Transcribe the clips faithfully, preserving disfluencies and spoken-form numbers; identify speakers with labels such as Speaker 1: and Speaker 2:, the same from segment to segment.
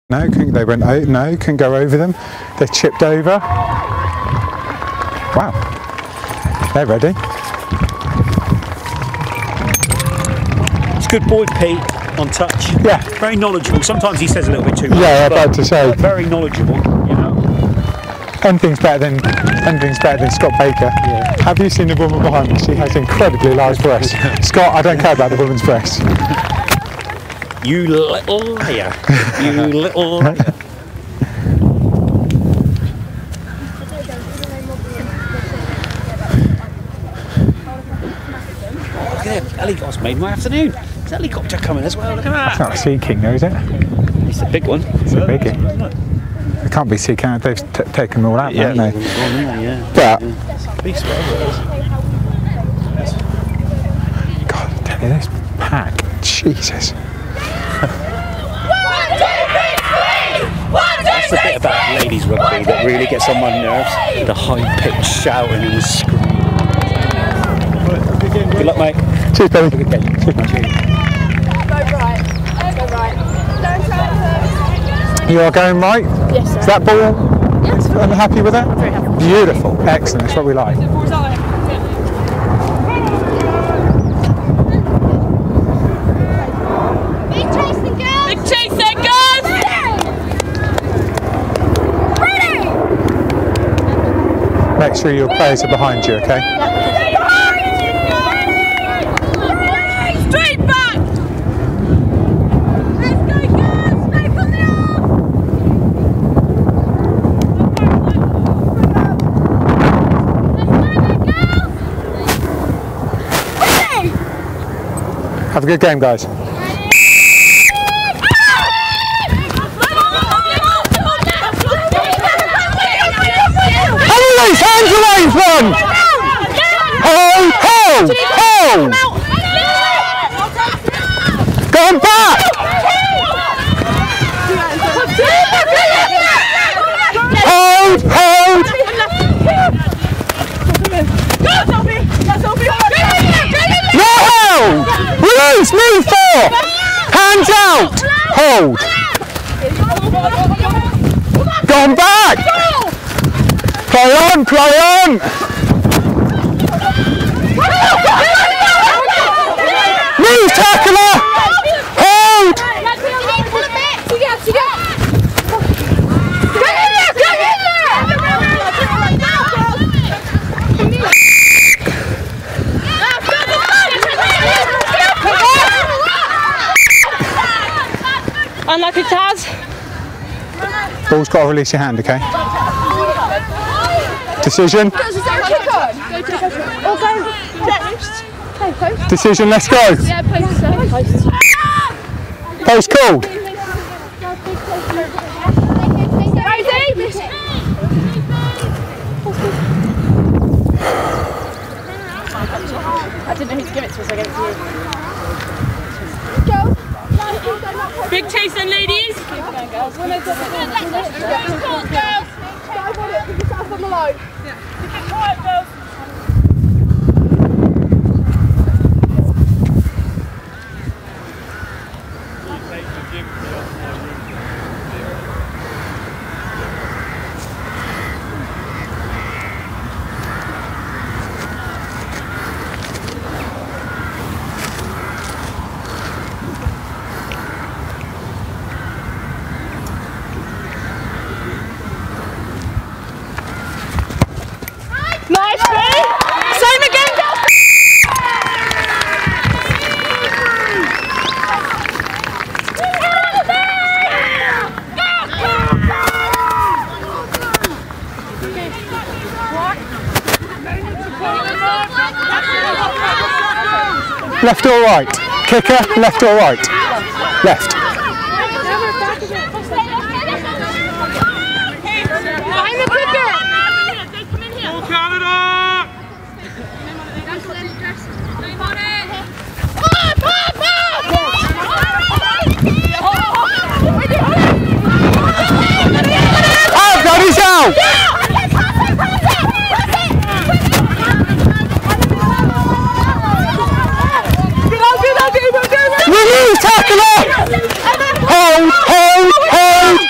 Speaker 1: No, couldn't, they went, oh, no, couldn't go over them. They chipped over. Wow, they're ready.
Speaker 2: It's good boy, Pete, on touch.
Speaker 1: Yeah.
Speaker 2: Very knowledgeable. Sometimes he says a little bit too much.
Speaker 1: Yeah, I'm about to say.
Speaker 2: Very knowledgeable, you know.
Speaker 1: Anything's better than anything's better than Scott Baker.
Speaker 2: Yeah.
Speaker 1: Have you seen the woman behind me? She has incredibly large breasts. Scott, I don't care about the woman's breasts.
Speaker 2: You little liar. You little liar. Look at that helicopter's made my afternoon. There's a helicopter coming as well. Look at that.
Speaker 1: It's not a Sea King though, is it?
Speaker 2: It's a big one.
Speaker 1: It's a biggie. It can't be Sea King. They've t taken them all out,
Speaker 2: Yeah,
Speaker 1: haven't they?
Speaker 2: yeah.
Speaker 1: But
Speaker 2: Yeah. Big swell.
Speaker 1: God, I tell you this pack. Jesus.
Speaker 2: That's the bit about ladies rugby that really gets on my nerves. The high-pitched shouting and the screaming. Good luck, mate.
Speaker 1: Cheers, baby.
Speaker 2: Good game.
Speaker 1: Cheers, mate.
Speaker 3: Go right. Go right. Don't try to.
Speaker 1: You are going right?
Speaker 3: Yes, sir.
Speaker 1: Is that ball?
Speaker 3: Yes.
Speaker 1: I'm happy with that?
Speaker 3: Very happy.
Speaker 1: Beautiful. Excellent. That's what we like.
Speaker 3: Big chasing girls.
Speaker 4: Big chasing girls.
Speaker 3: Ready.
Speaker 1: Make sure your players are behind you, okay?
Speaker 4: Straight back.
Speaker 3: Let's go, girls. Stay from the arm.
Speaker 1: Have a good game, guys. Release, hands away from! Hold, hold, hold! Go on back! Hold, hold! No! Release, move four! Hands out! Hold! Go on back! Play on, play on! Move, tackler! Hold!
Speaker 4: Unlucky Taz.
Speaker 1: Ball's got to release your hand, okay? Decision. Decision, let's go.
Speaker 4: Yeah, post. Post.
Speaker 1: Post called.
Speaker 4: I didn't know who to give it to, so I gave it to you. Big chasing, ladies. Keep going, girls.
Speaker 3: Go on, girls. Dive on it. Put yourself on the line.
Speaker 4: Keep it quiet, girls. Nice, Ray. Same again, girls.
Speaker 1: Left or right? Kicker, left or right? Left.
Speaker 3: Behind the kicker.
Speaker 1: Out, Daddy's out! Release, tackle it! Hold, hold, hold!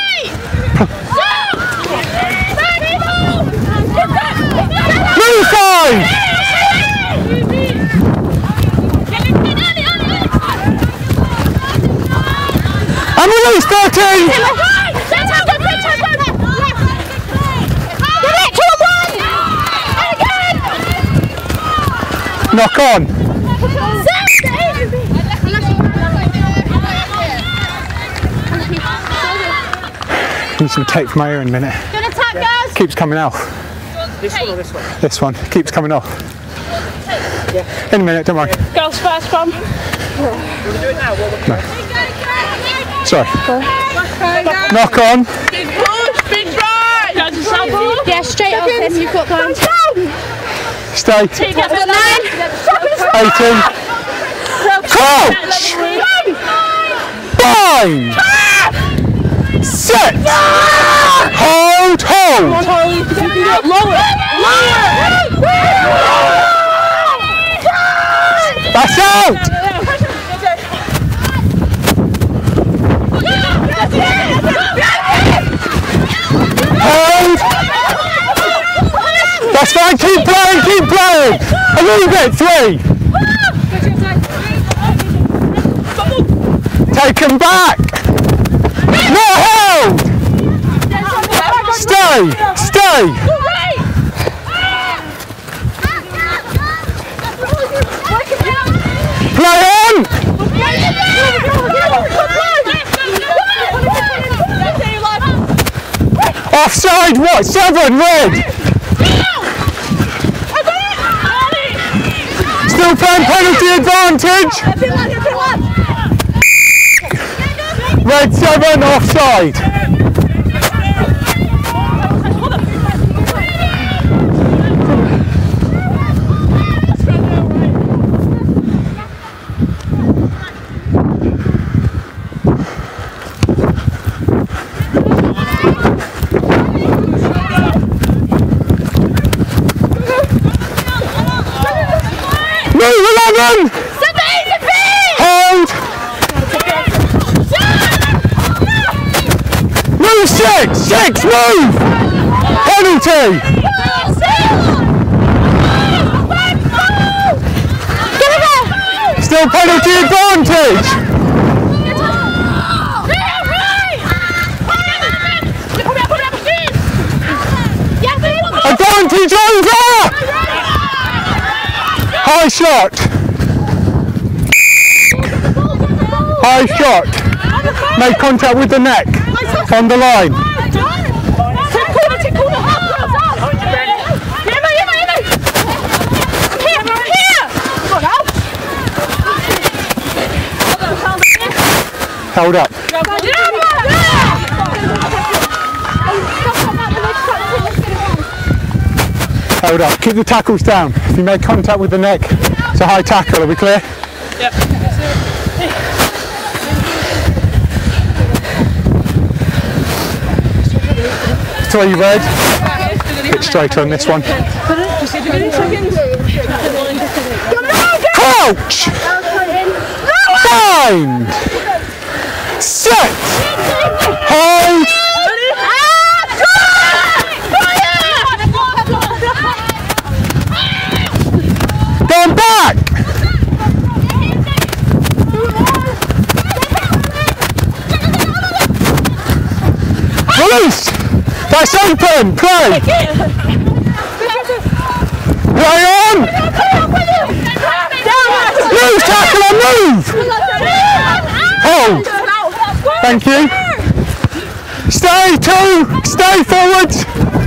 Speaker 1: fourteen! Knock on! Need some tape from my ear in a minute.
Speaker 3: Good attack, guys!
Speaker 1: Keeps coming off.
Speaker 2: This one or this one?
Speaker 1: This one keeps coming off. In a minute, don't worry.
Speaker 4: Girls first, Mum.
Speaker 2: Do you want to do it now?
Speaker 1: No. Sorry. Knock on.
Speaker 4: Big push, big drive. Go to Sophie.
Speaker 3: Yeah, straight off him, you've got time.
Speaker 1: Stay.
Speaker 4: Take up the line.
Speaker 1: eighteen. Crouch. Bind. Set. Hold. Hold.
Speaker 4: Lower. Lower.
Speaker 1: That's out. Hold. That's fine. Keep playing. Keep playing. A little bit. Three. Take him back. Not held. Stay. Stay. Play on. Offside. What? Seven. Red. Still playing penalty advantage. Red seven. Offside. Move eleven! Hold! Move six! Six! Move! Penalty! Still penalty advantage! Advantage over! High shot! High shot! Make contact with the neck on the line. Hold up. Hold up. Keep the tackles down. If you make contact with the neck, it's a high tackle. Are we clear?
Speaker 4: Yep.
Speaker 1: Three red. Bit straight on this one. Crouch! Bind! Set! Hold! Going back! Release! That's open! Play! Play on! Move, tackle and move! Hold! Thank you! Stay, two! Stay forwards!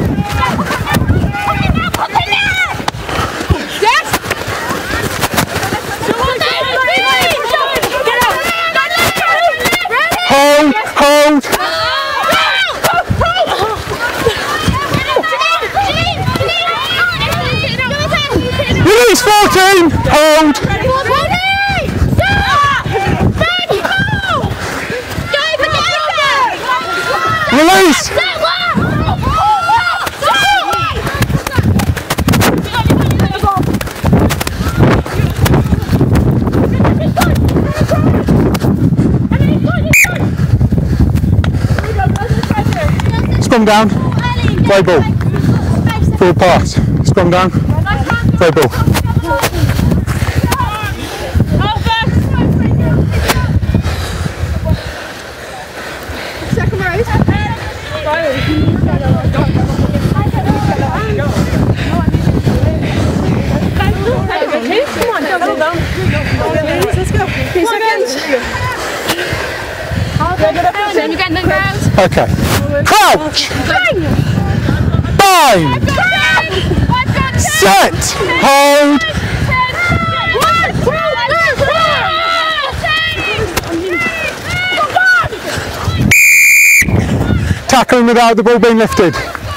Speaker 1: Hold! Hold! Release fourteen! Hold! Release! Scrum down. Play ball. Forward pass. Scrum down. Play ball.
Speaker 4: Come on, double down. Let's go. Three seconds. Same again then, girls.
Speaker 1: Okay. Crouch. Bind. Set. Hold. Tackling without the ball being lifted.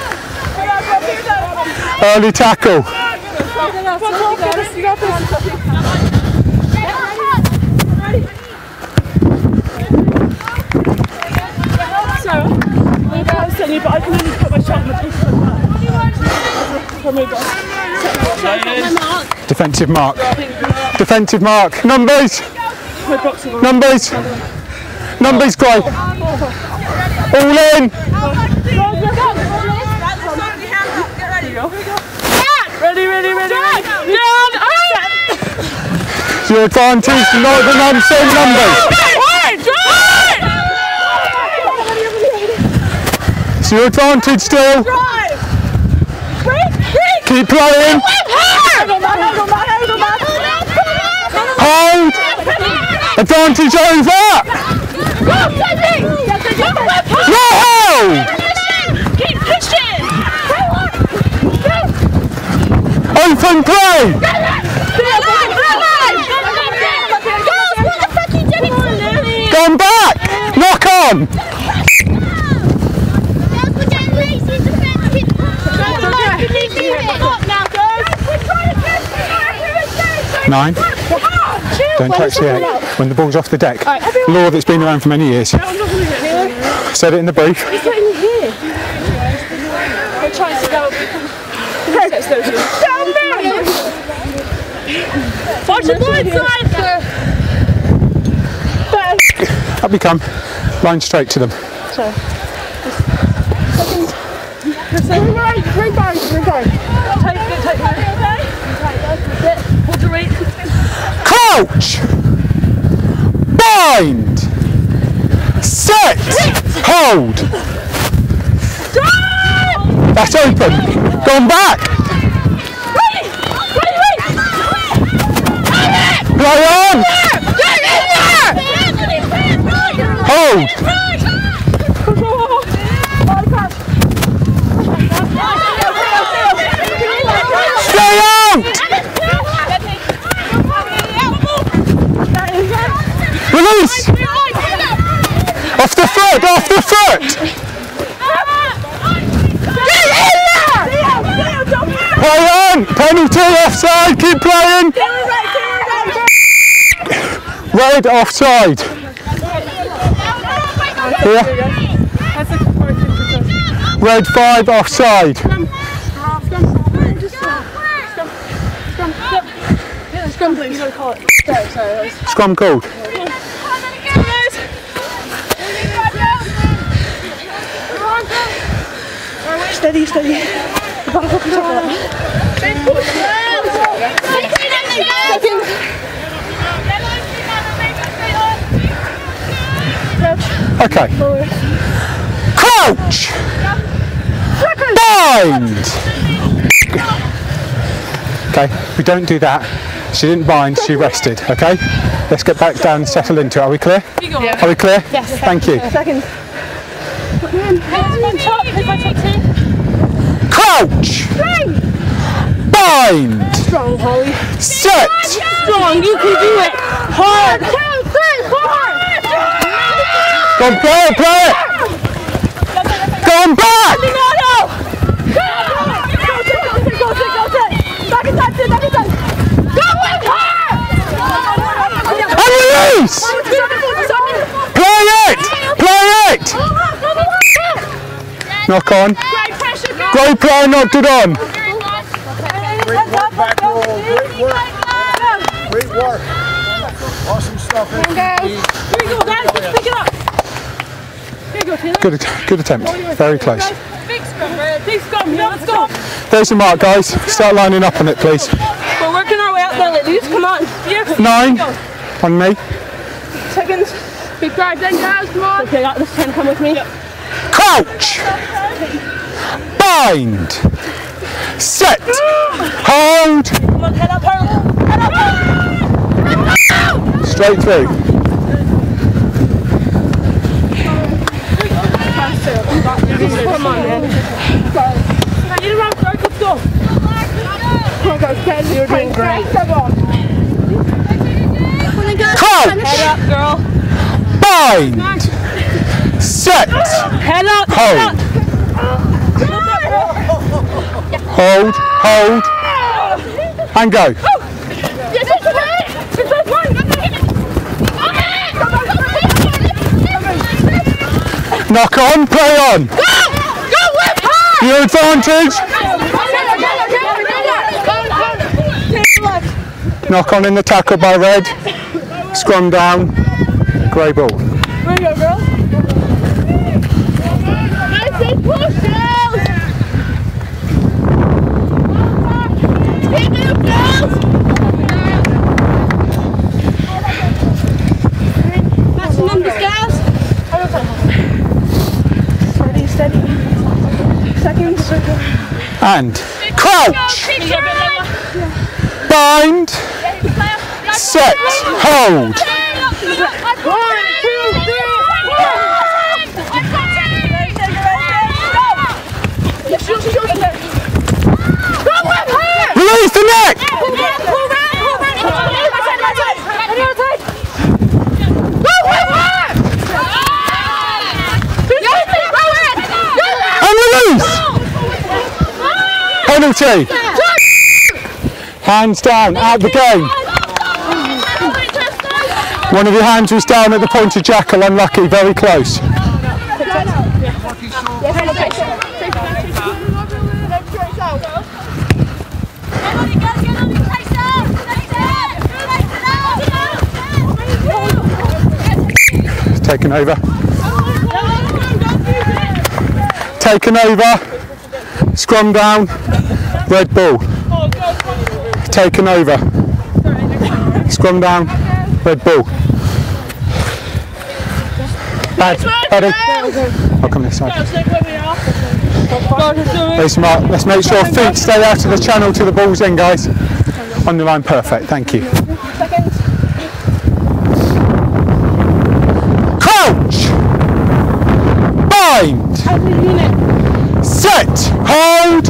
Speaker 1: Early tackle.
Speaker 4: But I can only put my shot in the piece.
Speaker 1: Defensive mark. Defensive mark. Numbers. Numbers. Numbers, great. All in.
Speaker 4: Ready, ready, ready, ready.
Speaker 1: It's your advantage, not the non-same numbers. It's your advantage still. Keep playing. Hold. Advantage over. Wow!
Speaker 4: Keep pushing.
Speaker 1: Open play. Gone back. Knock on. Nine. Don't touch the eight when the ball's off the deck. Law that's been around for many years. Said it in the brief.
Speaker 4: He's getting here. I'm trying to go. Down there! Watch the blind side!
Speaker 1: Up you come. Line straight to them.
Speaker 4: Sorry. Ring right, ring back, ring back. Take it, take it. Hold the weight.
Speaker 1: Crouch! Bind! Set! Hold! That's open. Gone back. Play on! Hold! Stay out! Release! Off the foot! Off the foot! Play on! Penalty offside! Keep playing! Red offside! Here. Red five offside!
Speaker 4: Scrum, please. Call it. Sorry, sorry.
Speaker 1: Scrum called.
Speaker 4: Steady, steady.
Speaker 1: Okay. Crouch! Bind! Okay, we don't do that. She didn't bind, she rested, okay? Let's get back down and settle into it. Are we clear?
Speaker 4: Yeah.
Speaker 1: Are we clear?
Speaker 4: Yes.
Speaker 1: Thank you.
Speaker 4: Second.
Speaker 1: Crouch! Bind!
Speaker 4: Strong, Holly.
Speaker 1: Set!
Speaker 4: Strong, you can do it. Hard. Two, three, four.
Speaker 1: Go on, play it, play it! Go on back! And release! Play it! Play it! Knock on. Great play, knocked it on.
Speaker 5: Great work, back roll. Great work. Great work. Awesome stuff.
Speaker 4: Here we go, guys. Let's pick it up. Here you go, Taylor.
Speaker 1: Good, good attempt. Very close.
Speaker 4: Big scrum, big scrum. Yeah, let's go.
Speaker 1: There's the mark, guys. Start lining up on it, please.
Speaker 4: We're working our way up there, let loose. Come on. Here.
Speaker 1: Nine. On me.
Speaker 4: Seconds. Big drive then, guys. Come on. Okay, got this ten. Come with me. Yep.
Speaker 1: Crouch. Bind. Set. Hold. Straight through.
Speaker 4: Come on, man. Get around, go, let's go. Come on, guys, Kendra, you're doing great. Come on.
Speaker 1: Crouch.
Speaker 4: Head up, girl.
Speaker 1: Bind. Set.
Speaker 4: Head up,
Speaker 1: Hold.
Speaker 4: head up.
Speaker 1: Hold. Hold. And go. Knock on, play on.
Speaker 3: Go! Go with her!
Speaker 1: Your advantage. Knock on in the tackle by red. Scrum down. Grey ball.
Speaker 4: There you go, girl.
Speaker 3: Nice and push, girls! Keep it, girls! That's the numbers, girls.
Speaker 4: Steady, steady. Seconds.
Speaker 1: And crouch. Bind. Set. Hold.
Speaker 4: One, two, three,
Speaker 1: Release the neck. And release. Penalty. Hands down, out the game. One of your hands was down at the point of jackal, unlucky, very close. Taken over. Taken over. Scrum down. Red ball. Taken over. Scrum down. Red ball. Bad. Bad. I'll come this side. Let's, mark. Let's make sure feet stay out of the channel to the ball's in, guys. On the line, perfect. Thank you. Crouch. Bind. Set. Hold.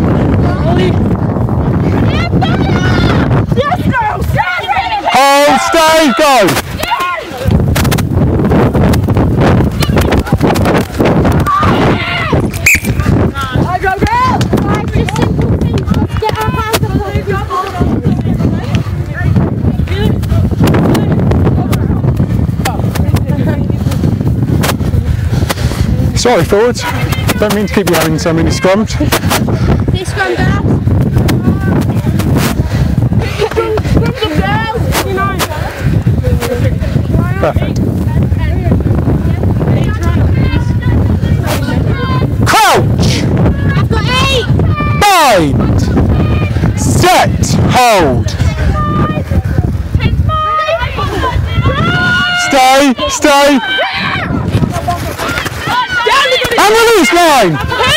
Speaker 1: Hold. Stay. Go. Sorry, forwards. Don't mean to keep you having so many scrums.
Speaker 3: This scrum, girls.
Speaker 1: Perfect. Crouch.
Speaker 3: I've got eight.
Speaker 1: Bind. Set. Hold. Stay. Stay. And release line.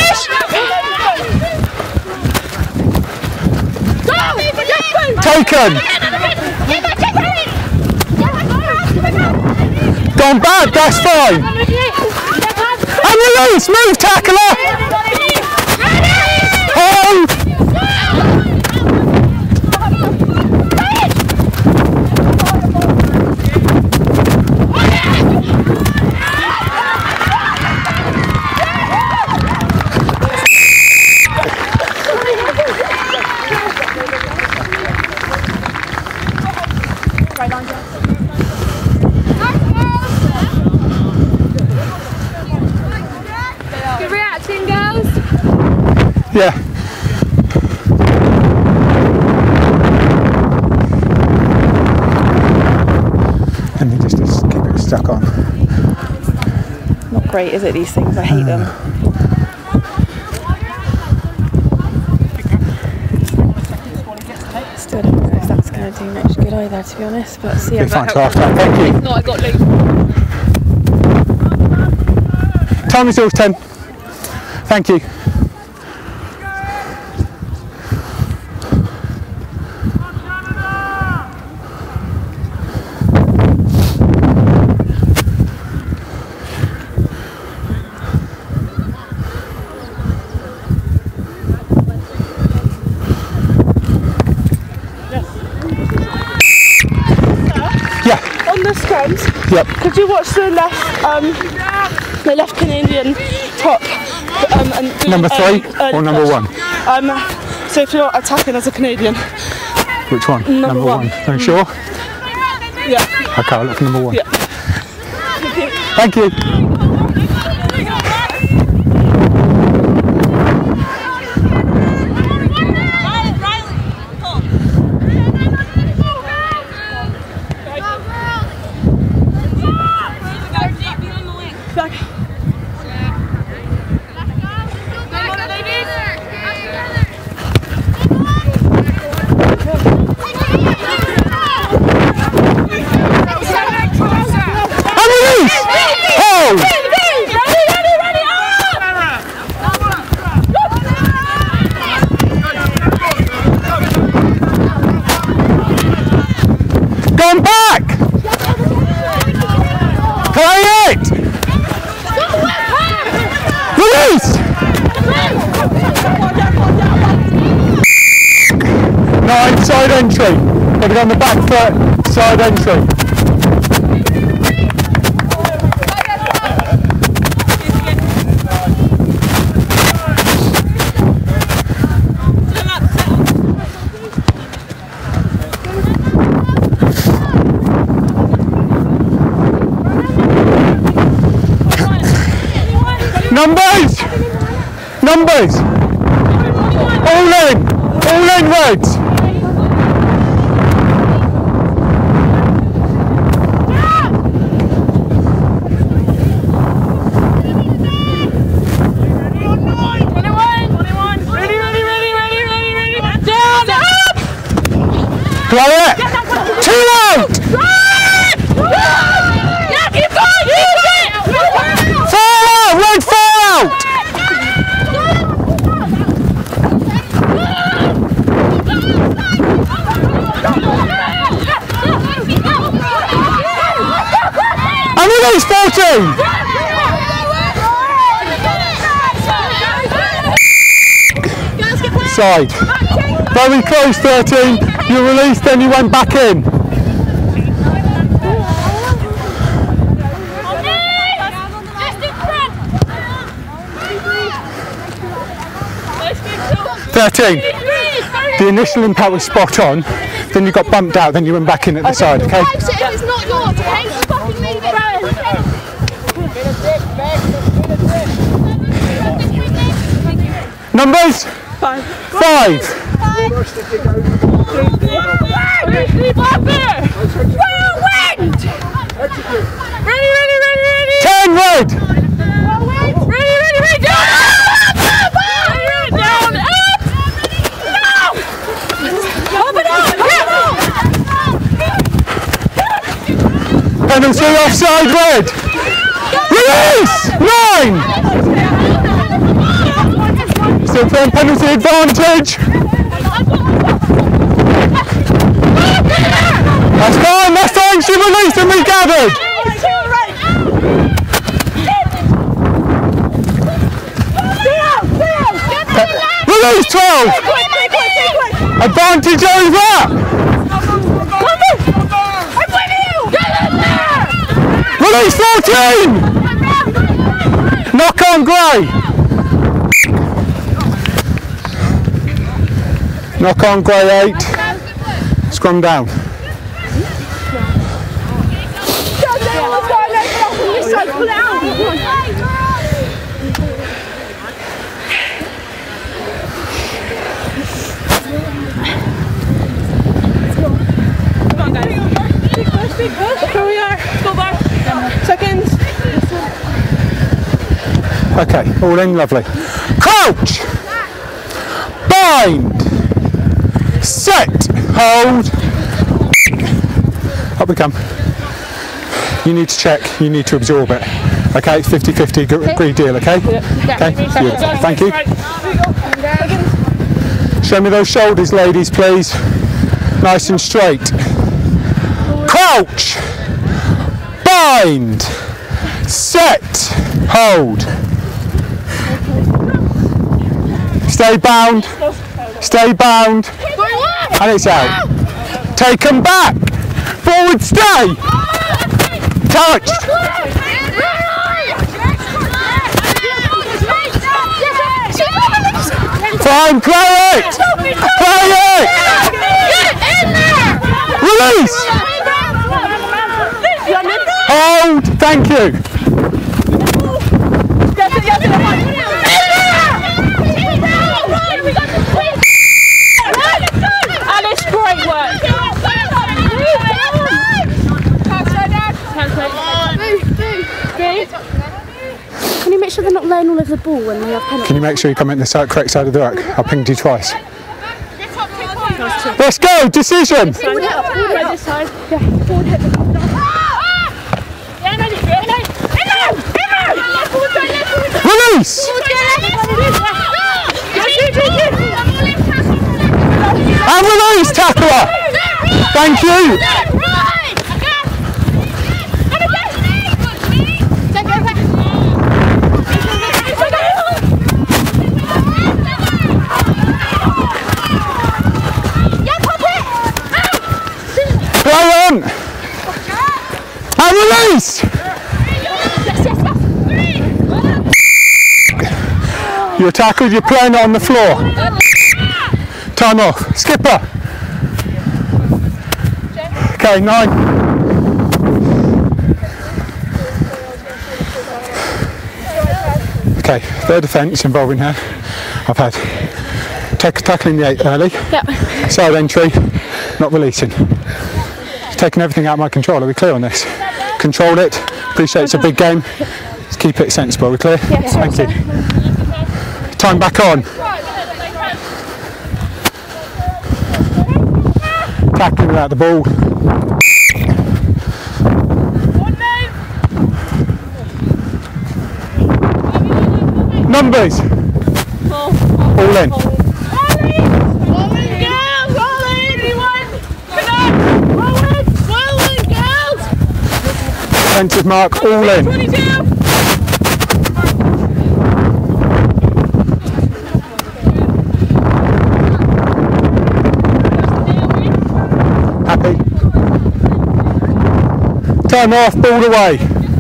Speaker 1: Taken. Gone back, that's fine. And release, move tackler. Hold.
Speaker 3: Good reaction, girls.
Speaker 1: Yeah. And then just, just keep it stuck on.
Speaker 6: Not great, is it, these things? I hate them. Still don't know if that's going to do much good either, to be honest, but see how
Speaker 1: Be fine
Speaker 6: that
Speaker 1: to half
Speaker 6: helps.
Speaker 1: time, thank you.
Speaker 6: No, I got loose.
Speaker 1: Time is yours, ten. Thank you. Yeah.
Speaker 4: On the scrums,
Speaker 1: Yep.
Speaker 4: could you watch the left, um, the left Canadian top? Um, and do,
Speaker 1: Number three
Speaker 4: um, early
Speaker 1: or number
Speaker 4: push?
Speaker 1: one?
Speaker 4: Um, so if you're attacking as a Canadian.
Speaker 1: Which one?
Speaker 4: Number
Speaker 1: number
Speaker 4: one.
Speaker 1: one. Are you sure?
Speaker 4: Yeah.
Speaker 1: Okay, I'll look for number one.
Speaker 4: Yeah.
Speaker 1: Thank you. Going back! Play it! Release! Nine, side entry. Got to go on the back foot, side entry. Numbers! Numbers! All in! All in, Reds! Play it! Two out! Four out! Red four out! And release fourteen! Side. Very close, thirteen. You released, then you went back in. thirteen. The initial impact was spot on, then you got bumped out, then you went back in at the side, okay?
Speaker 3: It's not yours, okay? Fucking leave it.
Speaker 1: Numbers?
Speaker 4: Five.
Speaker 1: Five.
Speaker 3: Ready, ready, ready, ready.
Speaker 1: Ten red.
Speaker 3: Ready, ready, ready. Down. Down. Up. No. Up and up.
Speaker 1: Penalty offside red. Release. Nine. Still playing penalty advantage. That's fine, that's fine, she released and regathered. Release twelve. Advantage over. Release fourteen. Knock on grey. Knock on grey eight. Scrum down.
Speaker 4: Here we are. Go back. Seconds.
Speaker 1: Okay, all in, lovely. Crouch. Bind. Set. Hold. Up we come. You need to check, you need to absorb it. Okay, it's fifty fifty agreed deal, okay? Okay, beautiful. Thank you. Show me those shoulders, ladies, please. Nice and straight. Crouch. Bind. Set. Hold. Stay bound. Stay bound. And it's out. Take them back. Forward stay. Touch. Fine, play it! Play it! Release! Hold! Thank you!
Speaker 4: Alice, great work!
Speaker 3: Can you make sure they're not laying all over the ball when they have penalties?
Speaker 1: Can you make sure you come in the side, correct side of the rack? I pinged you twice. Let's go! Decision! Release! And release, tackler! Thank you! Play on! And release! You're tackled, you're playing it on the floor. Time off. Skipper! Okay, nine. Okay, their defence involving her. I've had take, tackling the eight early.
Speaker 3: Yep.
Speaker 1: Side entry, not releasing. Taking everything out of my control. Are we clear on this? Control it. Appreciate it's a big game. Just keep it sensible. Are we clear?
Speaker 3: Yes,
Speaker 1: Thank
Speaker 3: sir.
Speaker 1: you. Time back on. Tackling without the ball. Numbers. All in. Defensive mark, all in. Happy. Time off, ball away.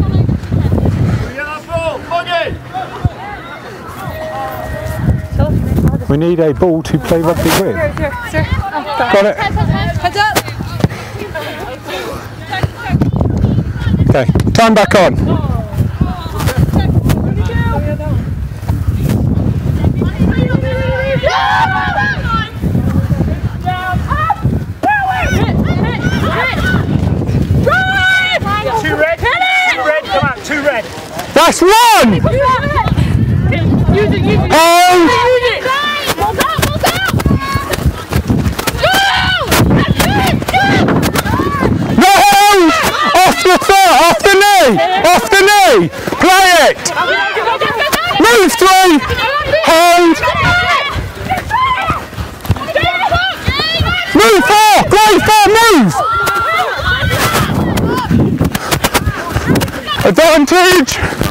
Speaker 1: We need a ball to play rugby with. Got it?
Speaker 3: Heads up.
Speaker 1: Okay, time back on.
Speaker 5: Two red, two red, come on, two red.
Speaker 1: That's one! Hold! No! Off the foot, off the knee, off the knee. Play it. Move three. Hold. Move four. Play four. Move. Advantage.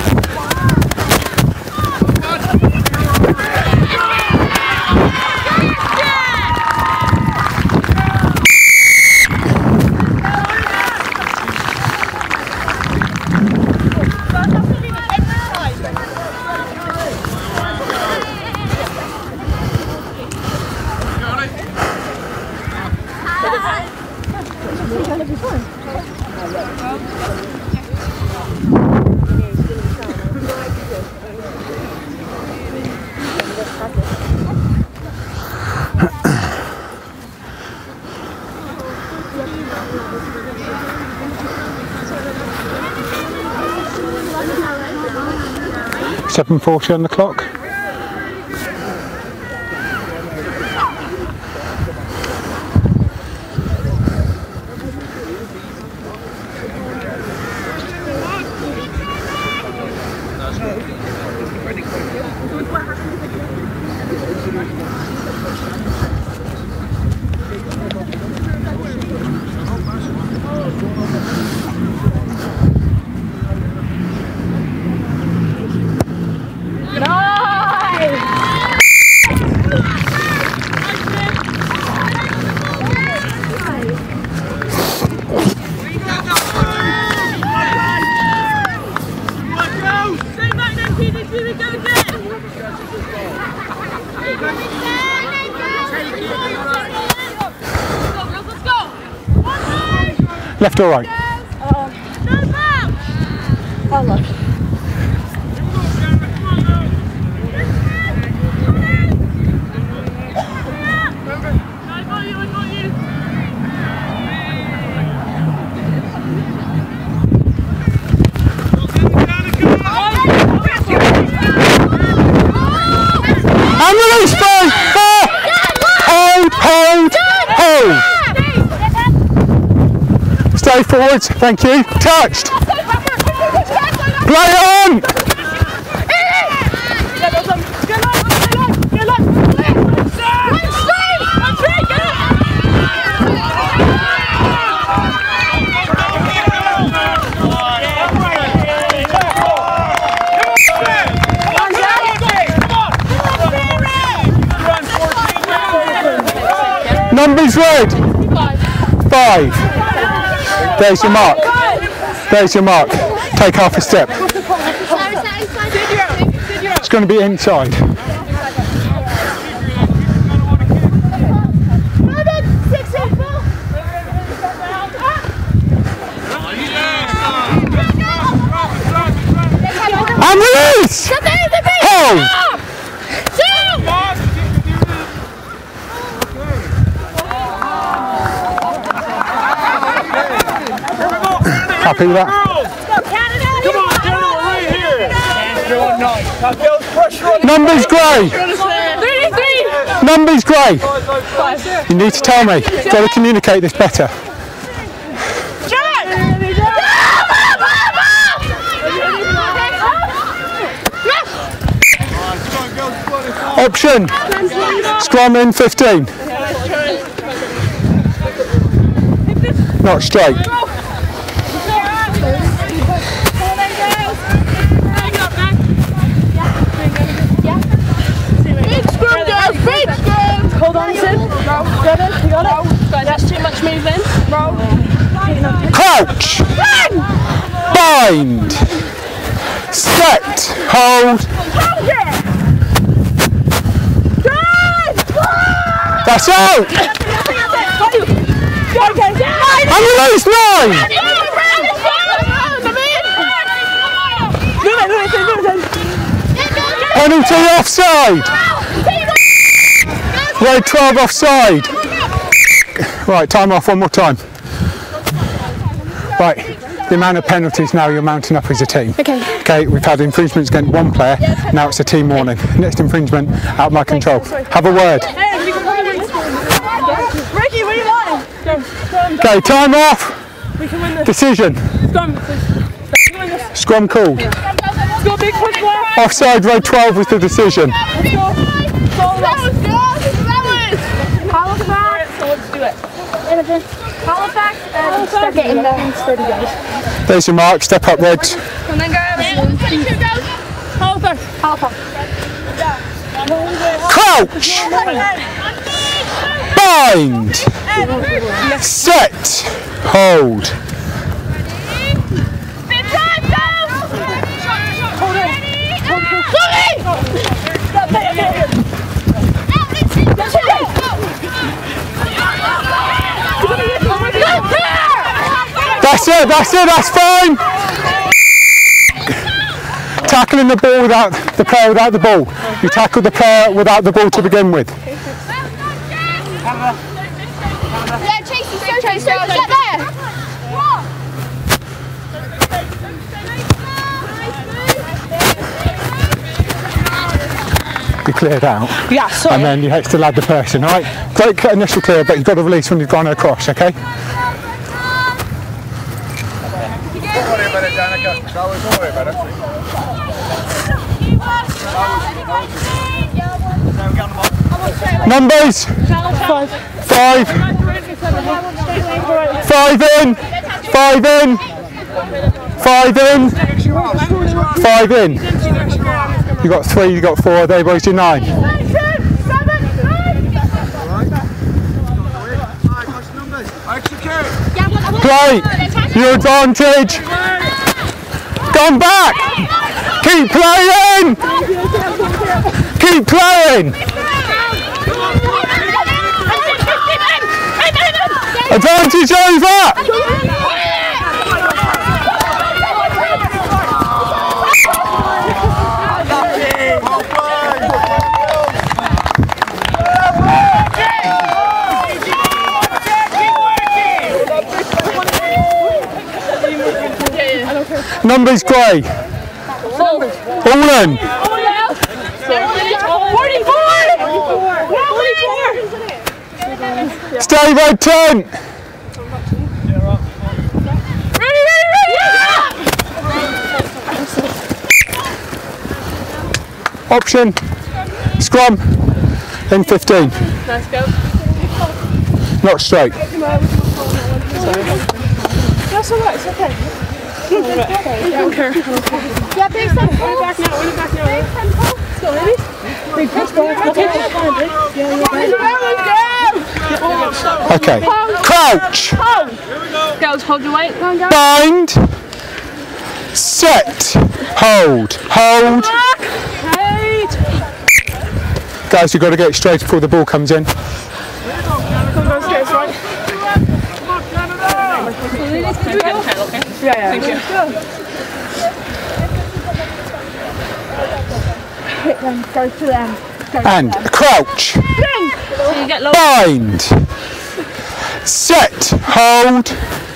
Speaker 1: seven forty on the clock. Left or right?
Speaker 6: Oh, look.
Speaker 1: And release, five, four, hold, hold, hold. Stay forwards, thank you. Touched. Play on. Numbers red. Five. There's your mark. There's your mark. Take half a step. It's going to be inside. And release! Hold! Happy with that?
Speaker 5: Come on, Kendra, we're right here.
Speaker 1: Numbers grey. Numbers grey. You need to tell me. Got to communicate this better. Option. Scrum in fifteen. Not straight.
Speaker 4: Hold on, Sid. You got it? You got it? That's too much movement. Roll.
Speaker 1: Crouch. Bind. Set. Hold. That's out. And release nine. Penalty offside. Road twelve offside. Right, time off one more time. Right, the amount of penalties now you're mounting up as a team.
Speaker 3: Okay.
Speaker 1: Okay, we've had infringements against one player, now it's a team warning. Next infringement, out of my control. Have a word.
Speaker 4: Ricky, what do you want?
Speaker 1: Okay, time off.
Speaker 4: We can win this.
Speaker 1: Decision.
Speaker 4: Scrum.
Speaker 1: Scrum called.
Speaker 4: Let's go, big push left.
Speaker 1: Offside, road twelve was the decision.
Speaker 4: Let's go. Halifax. So let's do it. Halifax and start getting there. thirty guys.
Speaker 1: There's your mark, step up, Reds.
Speaker 4: Come on, guys. Halifax. Halifax.
Speaker 1: Crouch. Bind. Set. Hold. That's it, that's it, that's fine. Tackling the ball without the player without the ball. You tackle the player without the ball to begin with.
Speaker 3: Yeah, chase him, go chase him, get there.
Speaker 1: You cleared out.
Speaker 6: Yeah, sorry.
Speaker 1: And then you have to lad the person, alright? Great initial clear, but you've got to release when you've gone across, okay?
Speaker 5: Don't worry about it, Danica. Don't worry about it.
Speaker 1: Numbers.
Speaker 4: Five.
Speaker 1: Five. Five in. Five in. Five in. Five in. You got three. You got four. There, boys. You're nine. Play. Your advantage. Come back. Keep playing. Keep playing. Advantage over. Numbers grey. All in. Stay red tent.
Speaker 4: Ready, ready, ready!
Speaker 1: Option. Scrum. In fifteen.
Speaker 4: Let's go.
Speaker 1: Not straight.
Speaker 4: That's alright, it's okay. I don't care. Yeah, big tempo. We're back now, we're back now. Big tempo. Let's go, ladies. Big tempo.
Speaker 1: Okay. Crouch.
Speaker 4: Girls, hold your weight. Go on, go.
Speaker 1: Bind. Set. Hold. Hold. Guys, you've got to get it straight before the ball comes in.
Speaker 4: Come downstairs, right? Yeah, yeah. Thank you. Hit them, go to them. Go
Speaker 1: And
Speaker 4: to them.
Speaker 1: crouch.
Speaker 4: So you get low.
Speaker 1: Bind. Set. Hold.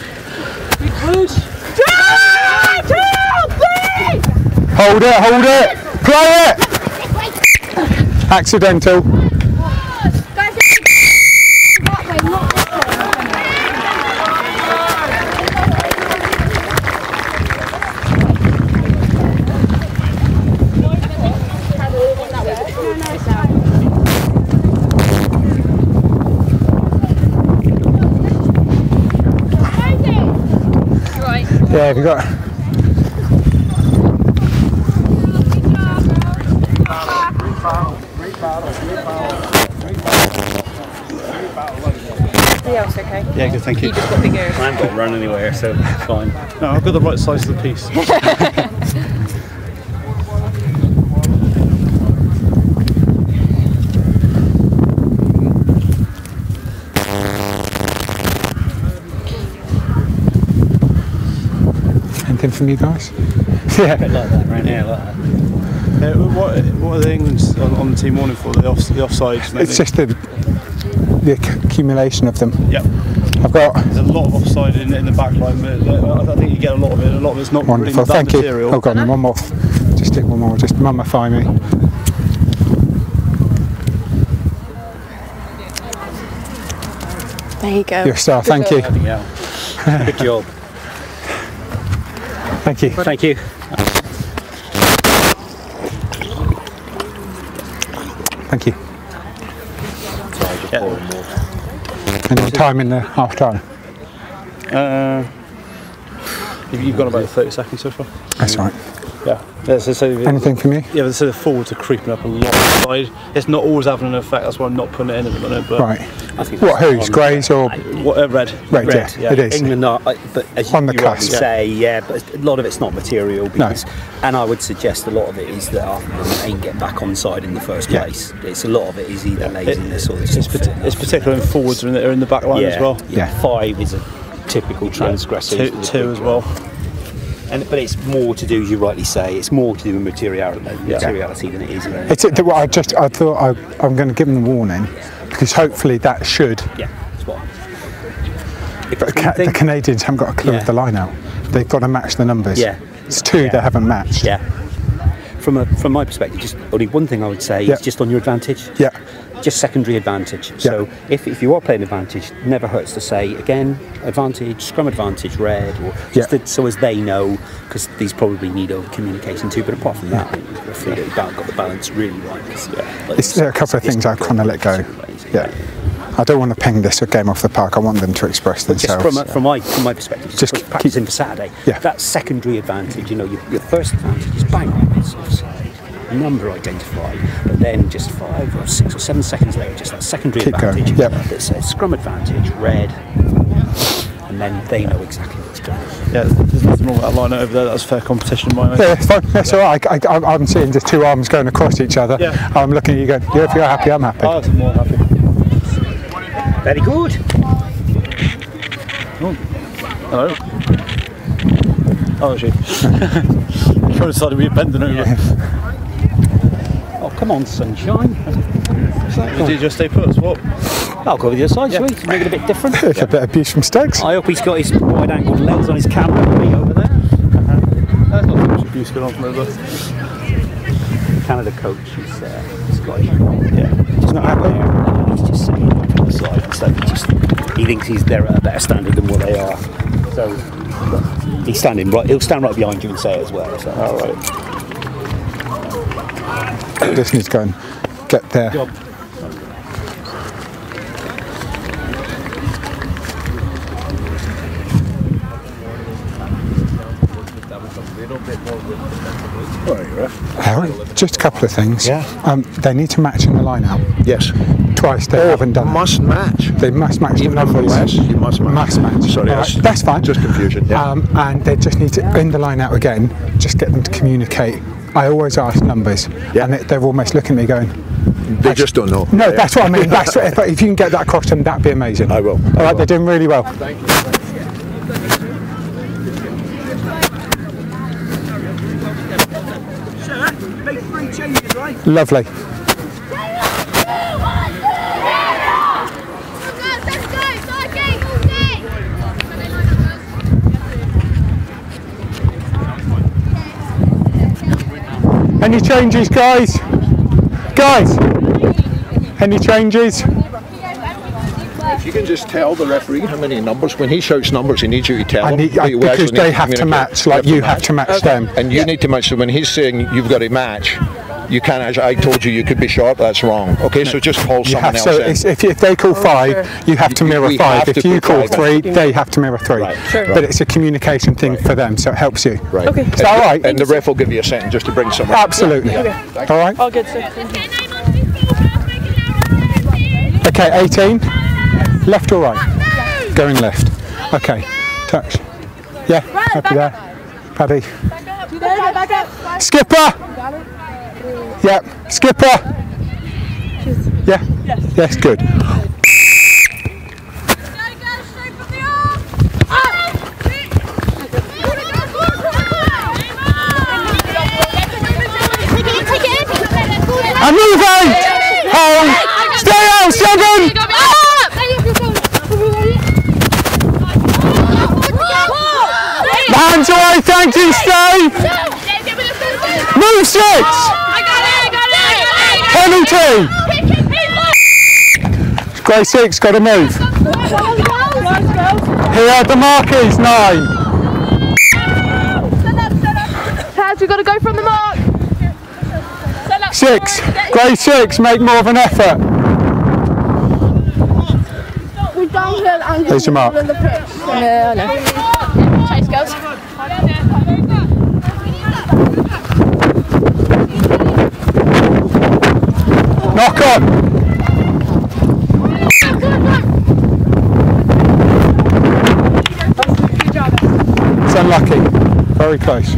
Speaker 1: Hold it, hold it. Play it. Accidental. Yeah, have you got?
Speaker 6: Yeah, it's okay.
Speaker 2: Yeah, good, thank you.
Speaker 6: You just got big ears.
Speaker 2: I haven't got to run anywhere, so it's fine.
Speaker 7: No, I've got the right size of the piece.
Speaker 1: Anything from you guys? Yeah.
Speaker 2: A bit like that, right here, like that.
Speaker 7: Yeah, what, what are the Englands on, on the team warning for? The, off, the offsides? Maybe?
Speaker 1: It's just the the accumulation of them.
Speaker 7: Yeah.
Speaker 1: I've got.
Speaker 7: There's a lot of offside in, in the back line, but uh, I think you get a lot of it. A lot of it's not
Speaker 1: Wonderful,
Speaker 7: really that
Speaker 1: thank
Speaker 7: material.
Speaker 1: you. Oh, God, one more. Just stick one more. Just mummify me.
Speaker 6: There you go.
Speaker 1: You're a star. Thank you.
Speaker 2: Yeah. Good job.
Speaker 1: Thank you.
Speaker 2: Thank you.
Speaker 1: Thank you.
Speaker 7: Yeah.
Speaker 1: Any time in the half time?
Speaker 7: Uh, you've, you've got about thirty seconds so far.
Speaker 1: That's right.
Speaker 7: Yeah. Yeah, so, so
Speaker 1: Anything from you?
Speaker 7: Yeah, so the forwards are creeping up a lot side. It's not always having an effect. That's why I'm not putting it in at the minute. But
Speaker 1: Right.
Speaker 2: I think
Speaker 1: What, who's? Greys or
Speaker 7: what, uh, red?
Speaker 1: red?
Speaker 2: red,
Speaker 1: Yeah, it is.
Speaker 2: England are, uh, but as
Speaker 1: On the
Speaker 2: you rightly
Speaker 1: cusp.
Speaker 2: say, yeah, but a lot of it's not material because, and I would suggest a lot of it is that Arsenal ain't get back on side in the first
Speaker 1: Yeah.
Speaker 2: place. It's a lot of it is either laziness or
Speaker 7: It's,
Speaker 2: it's,
Speaker 7: parti- it's particularly when forwards are in the, are in the back line
Speaker 2: yeah,
Speaker 7: as well.
Speaker 2: Yeah.
Speaker 1: Yeah.
Speaker 2: Five is a typical transgressor.
Speaker 7: Two, two as well.
Speaker 2: And but it's more to do, as you rightly say, it's more to do with materiality, materiality than it is.
Speaker 1: It's it, well, I just I thought I, I'm going to give them the warning because hopefully that should.
Speaker 2: Yeah, that's what. If
Speaker 1: But
Speaker 2: it's
Speaker 1: ca-
Speaker 2: one thing-
Speaker 1: the Canadians haven't got a clue
Speaker 2: Yeah.
Speaker 1: of the line out. They've got to match the numbers.
Speaker 2: Yeah.
Speaker 1: It's two
Speaker 2: Yeah.
Speaker 1: they haven't matched.
Speaker 2: Yeah. from a from my perspective, just only one thing I would say
Speaker 1: Yeah.
Speaker 2: is just on your advantage.
Speaker 1: Yeah.
Speaker 2: Just secondary advantage. So if, if you are playing advantage, never hurts to say again advantage, scrum advantage, red, or just
Speaker 1: Yeah.
Speaker 2: to, so as they know, because these probably need over communication too. But apart from that, I think the referee got the balance really right. 'Cause, yeah, like,
Speaker 1: It's, there are a couple of
Speaker 2: it's-
Speaker 1: things I kind of let go.
Speaker 2: amazing.
Speaker 1: Yeah. I don't want to ping this game off the park. I want them to express
Speaker 2: Just
Speaker 1: themselves.
Speaker 2: from, a, from my from my perspective, just,
Speaker 1: Just
Speaker 2: just
Speaker 1: keep-
Speaker 2: practice in for Saturday.
Speaker 1: Yeah.
Speaker 2: That secondary advantage, you know, your, your first advantage is bang on this offside, number identified, but then just five or six or seven seconds later, just that secondary
Speaker 1: Keep going,
Speaker 2: advantage
Speaker 1: yep.
Speaker 2: that says scrum advantage, red, and then they know exactly what's going on.
Speaker 7: Yeah, there's nothing wrong with that line over there. That's fair competition, in my opinion.
Speaker 1: Yeah, it's fine. That's all right. I, I, I'm seeing just two arms going across each other.
Speaker 7: Yeah.
Speaker 1: I'm looking at you going, yeah, if you're happy, I'm happy.
Speaker 7: Oh, I'm more happy.
Speaker 2: Very good.
Speaker 7: Oh. Hello. Oh, she. You decided we were bending over.
Speaker 2: Oh, come on, sunshine.
Speaker 7: Did you just stay put? What?
Speaker 2: I'll go with the other side, shall we? Make it a bit different.
Speaker 1: It's a bit of abuse from Steggs.
Speaker 2: I hope he's got his wide-angled lens on his camera for me over there.
Speaker 7: There's not too much abuse going on from over.
Speaker 2: Canada coach is uh, Scottish. Yeah.
Speaker 1: He's not happy.
Speaker 2: He's just saying from the side instead of just he thinks he's there at a better standard than what they are. So he's standing right. He'll stand right behind you and say it as well. So all right.
Speaker 1: Just needs to go and get there.
Speaker 2: Job.
Speaker 1: Harry, just a couple of things.
Speaker 5: Yeah.
Speaker 1: Um, they need to match in the line out.
Speaker 5: Yes.
Speaker 1: Twice they haven't done
Speaker 5: Must match.
Speaker 1: that. They must match
Speaker 5: Even
Speaker 1: the
Speaker 5: if
Speaker 1: numbers.
Speaker 5: less, you must match.
Speaker 1: Must match.
Speaker 5: Sorry,
Speaker 1: All
Speaker 5: that's,
Speaker 1: right, that's fine.
Speaker 5: Just confusion. Yeah.
Speaker 1: Um, and they just need to, in the line out again, just get them to communicate. I always ask numbers,
Speaker 5: Yeah.
Speaker 1: and they, they're almost looking at me going,
Speaker 5: they just don't know.
Speaker 1: no, that's what I mean. That's what, if, if you can get that across to them, that'd be amazing.
Speaker 5: I will.
Speaker 1: All
Speaker 5: I
Speaker 1: right,
Speaker 5: will.
Speaker 1: they're doing really well. Lovely. Any changes, guys? Guys? Any changes?
Speaker 5: If you can just tell the referee how many numbers, when he shouts numbers, he needs you to tell
Speaker 1: I
Speaker 5: him.
Speaker 1: need, I,
Speaker 5: We
Speaker 1: because
Speaker 5: actually
Speaker 1: they
Speaker 5: need
Speaker 1: have to
Speaker 5: communicate.
Speaker 1: match, like you have to match them.
Speaker 5: And you need to match. So when he's saying you've got to match, you can't actually, I told you you could be short, that's wrong. Okay, so just call
Speaker 1: You
Speaker 5: someone
Speaker 1: have,
Speaker 5: else
Speaker 1: so
Speaker 5: in.
Speaker 1: it's, if, if they call five, you have to
Speaker 5: You-
Speaker 1: mirror
Speaker 5: we
Speaker 1: five.
Speaker 5: have
Speaker 1: If
Speaker 5: to
Speaker 1: you
Speaker 5: put
Speaker 1: call
Speaker 5: five
Speaker 1: three,
Speaker 5: in.
Speaker 1: they have to mirror three.
Speaker 5: Right. Sure.
Speaker 1: But it's a communication thing for them, so it helps you.
Speaker 5: Right.
Speaker 6: Okay.
Speaker 1: Is that all right?
Speaker 5: And the ref will give you a sentence just to bring someone.
Speaker 1: Absolutely. All right?
Speaker 6: All good, sir.
Speaker 1: Okay, eighteen. Left or right? Going left. Okay, touch. Yeah, happy there. Paddy. Skipper! Yep, skipper! Yeah? Yes, good. I'm moving! Hold! Stay out, seven! Hands away, thank you, stay! Move six! Penalty! Grey six, got to move. Here are the marquees, nine.
Speaker 3: Taz, we've got to go from the mark.
Speaker 1: Six, grey six, make more of an effort.
Speaker 3: We're downhill and
Speaker 1: There's your mark.
Speaker 3: on the pitch.
Speaker 6: Yeah, I know.
Speaker 3: Chase, girls.
Speaker 1: Knock on. It's unlucky. Very close.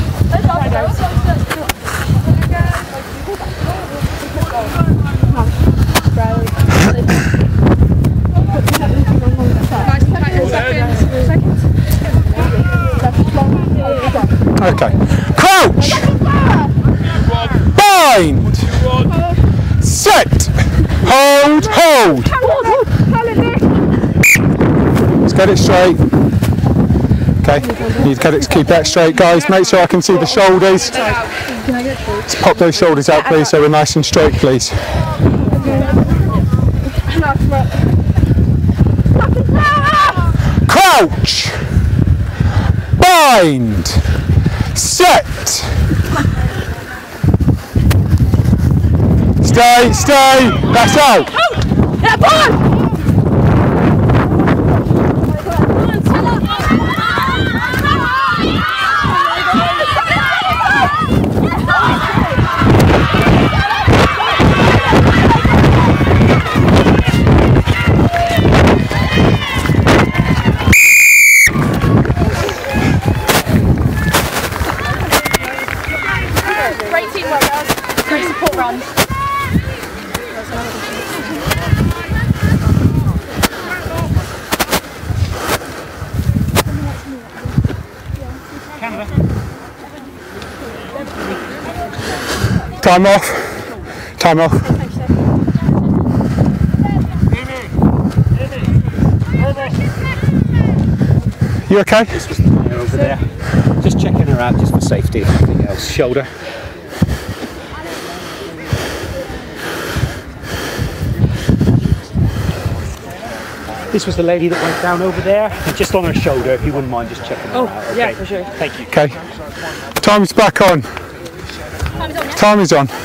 Speaker 1: Okay. Crouch. Bind. Set. Hold. Hold. Let's get it straight. Okay. Need to get it, keep that straight, guys. Make sure I can see the shoulders. Let's pop those shoulders out, please, so we're nice and straight, please. Crouch. Bind. Set. Stay, stay. That's out.
Speaker 3: Great teamwork, guys. Great support run.
Speaker 1: Time off. Time off. You okay?
Speaker 2: This was the player over there. Just checking her out just for safety and everything else. Shoulder. This was the lady that went down over there. Just on her shoulder, if you wouldn't mind just checking her
Speaker 6: Oh,
Speaker 2: out. Okay?
Speaker 6: yeah, for sure.
Speaker 2: Thank you.
Speaker 1: Okay. Time's back on. Time is on.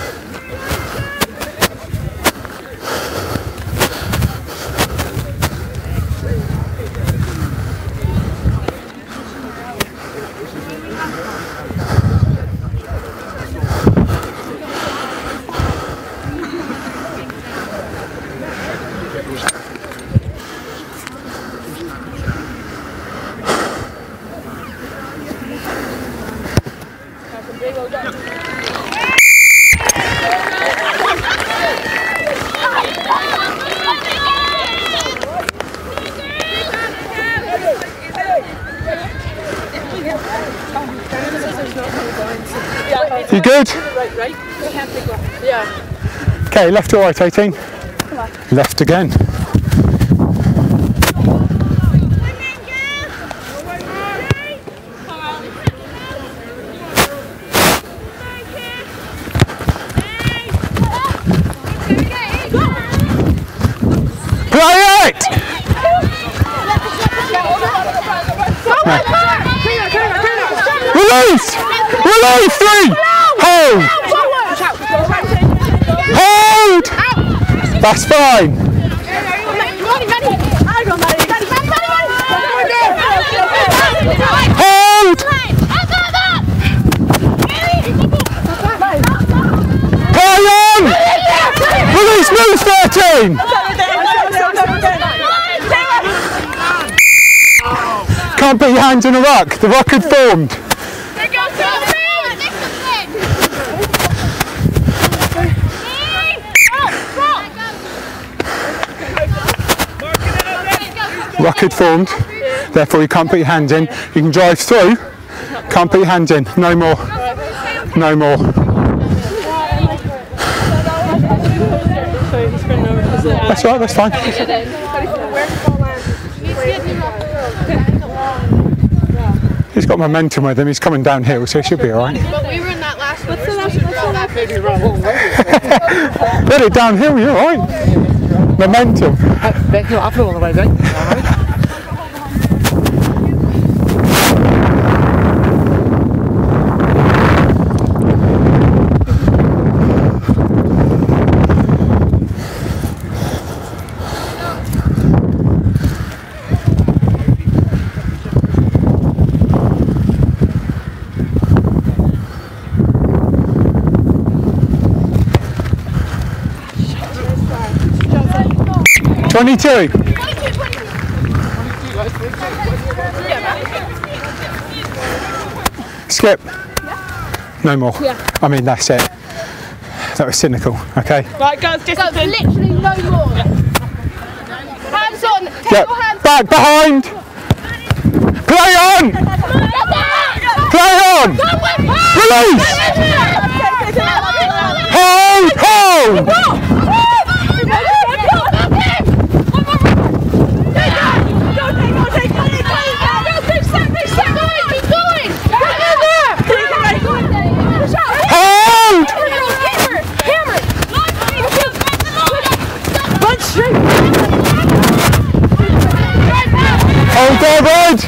Speaker 1: You good?
Speaker 4: Right, right. Yeah.
Speaker 1: Okay, left or right, eighteen? Left again. Play it! Release! Release! Three! Hold! Hold! That's fine. Hold! Play on! Release, move thirteen! Can't put your hands in a ruck. The ruck had formed. Ruck had formed, therefore you can't put your hands in. You can drive through, can't put your hands in. No more. No more. That's right, that's fine. He's got momentum with him, he's coming downhill, so he should be alright.
Speaker 3: But we were in that last one.
Speaker 1: Let it downhill, you're alright. Momentum.
Speaker 5: I feel on the way down.
Speaker 1: twenty-two. Skip. No more. I mean, that's it. That was cynical, okay?
Speaker 4: Right, guys, just
Speaker 3: Guys, literally no more. Hands on. Take
Speaker 1: Yep.
Speaker 3: your hands.
Speaker 1: Back behind. Play on. Play on. Release. Hold. Hold. Hold! Hold David!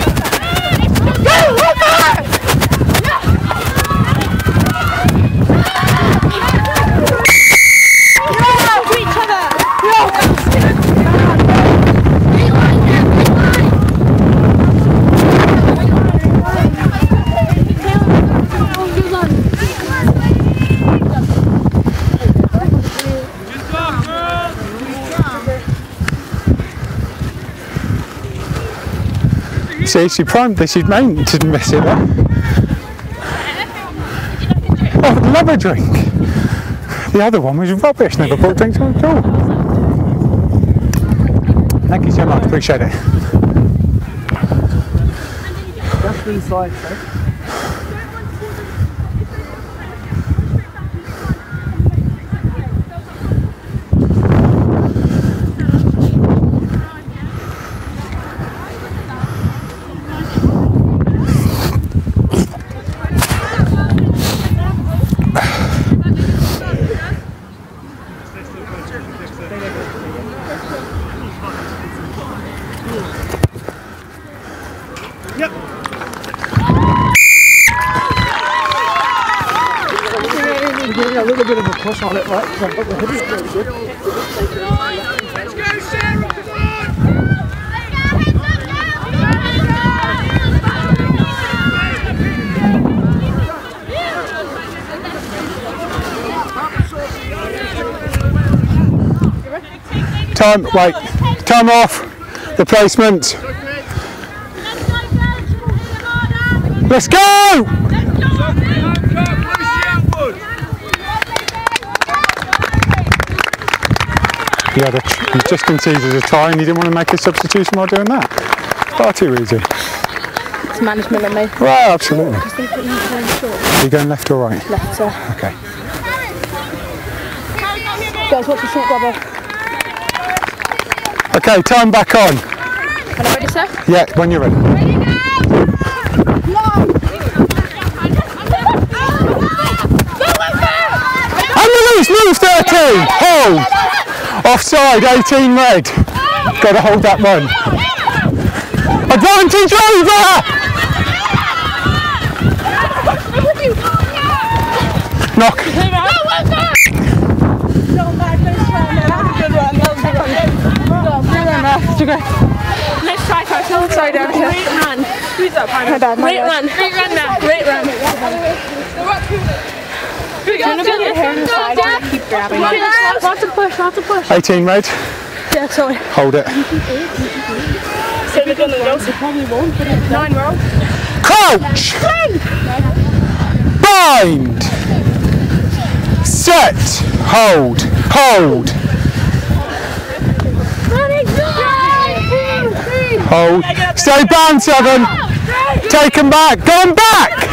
Speaker 1: See, she primed this, she'd meant to miss it there. Oh, I'd love a drink. The other one was rubbish, never bought drinks on at all. Thank you so much, appreciate it.
Speaker 5: Just inside, sir. A little bit of a push on it, right? Let's go, Sarah! Come
Speaker 1: on! Time, wait, time off, the placement. Let's go! You, had a, you just conceded a try and you didn't want to make a substitution while doing that. Far too easy.
Speaker 6: It's management on me.
Speaker 1: Well, absolutely. Are you going left or right?
Speaker 6: Left, sir.
Speaker 1: Okay.
Speaker 6: Girls, watch the short grabber.
Speaker 1: Okay, time back on.
Speaker 6: When I'm ready, sir?
Speaker 1: Yeah, when you're ready.
Speaker 4: Ready now!
Speaker 1: And the loose, move thirteen! Hold! Offside, eighteen red. Got to hold that one. Advantage over! Knock.
Speaker 4: Let's try for ourselves. Sorry, down here. Great run. Who's up? My bad. Great run. Great run now. Great run. Do you want to put your hair on the side and keep grabbing it?
Speaker 3: Lots of push, lots of push.
Speaker 1: eighteen red.
Speaker 3: Yeah, sorry.
Speaker 1: Hold it.
Speaker 4: Nine roll.
Speaker 1: Crouch! Bind! Set! Hold! Hold! Hold! Stay bound, seven! Take them back! Go on back!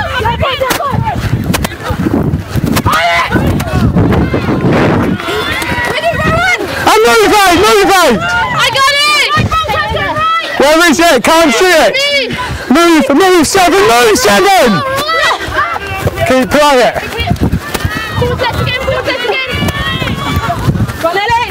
Speaker 1: And move out! Move out!
Speaker 4: I got it!
Speaker 1: Where is it? Can't see it! Move! Move, seven! Move, seven! Keep quiet!
Speaker 4: Full set again, full set again! Go on, Ellie!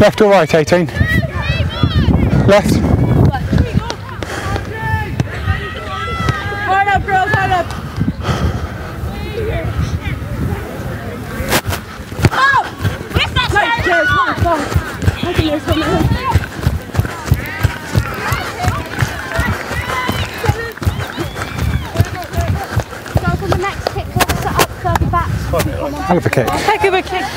Speaker 1: Left or right, eighteen? Left.
Speaker 4: Hard up, girls, hard up. Oh! Where's that nice, Jared, come on, come on. I can hear something.
Speaker 3: Go for the next kick, let's set up further back.
Speaker 1: Hell of a kick.
Speaker 6: Heck of a kick.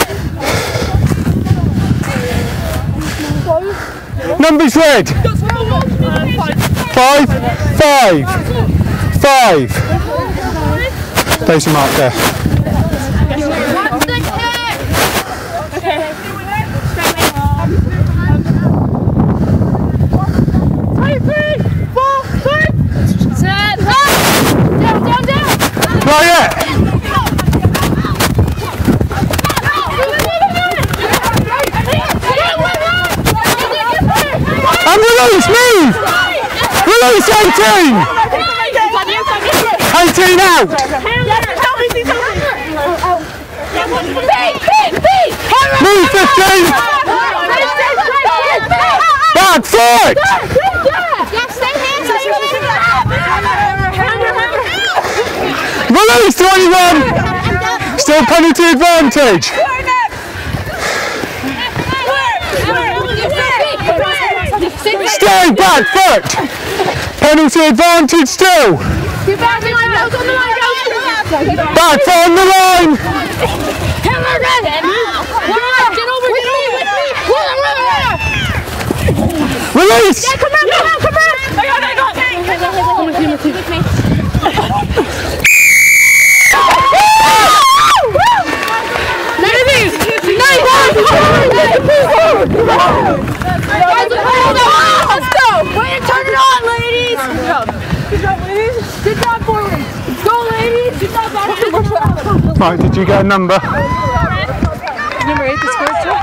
Speaker 1: Numbers red. Five. Five. Five. Place a mark there. Not yet. And release, move! Release eighteen! eighteen out! Move fifteen! Back foot! Release twenty-one! Still penalty advantage! Stay back foot! Penalty advantage still! Back foot on the line! Release!
Speaker 4: Come on, come on, come on! I got it, I got it! With me. Ladies! Let's go! Way to turn it on, ladies! Good job. Good job, ladies. Good job, forward. Let's go, ladies. Good job, back.
Speaker 1: Right, did you get a number?
Speaker 6: Number eight, the score two.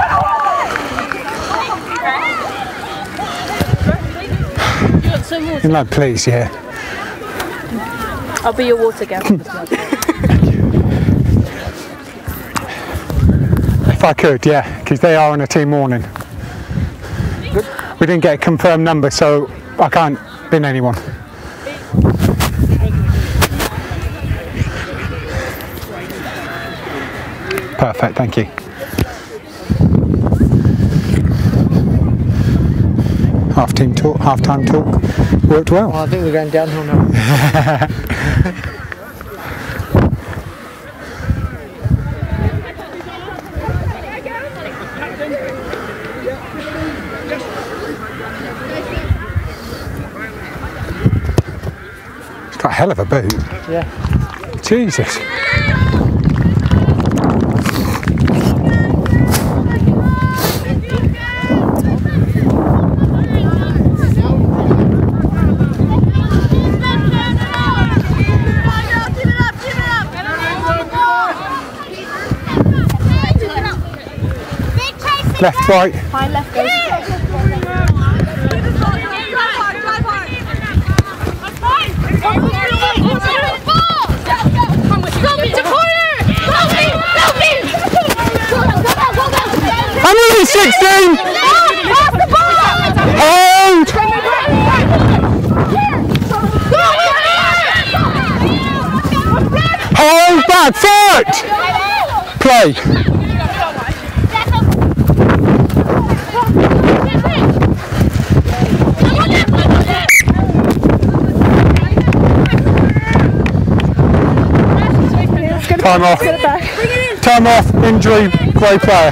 Speaker 1: You know, please, yeah.
Speaker 6: I'll be your water girl.
Speaker 1: If I could, yeah, because they are on a team warning. We didn't get a confirmed number, so I can't bin anyone. Perfect, thank you. Half team talk, half time talk worked well.
Speaker 8: Well, I think we're going downhill now.
Speaker 1: It's got a hell of a boot.
Speaker 8: Yeah.
Speaker 1: Jesus. Left, right.
Speaker 3: Fine, left, go.
Speaker 1: I'm only sixteen! Hold! Hold back, foot! Play. Time off. Time off. Injury. Great player.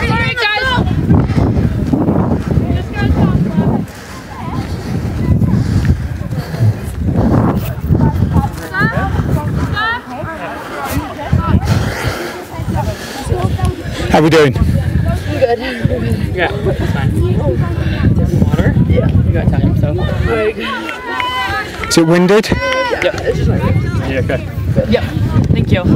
Speaker 1: How are we doing?
Speaker 6: Good. Yeah, that's fine. Water? Yeah. You got time, so.
Speaker 1: Is it winded?
Speaker 6: Yep. It's just like yeah, okay. Good. Yep. Thank you.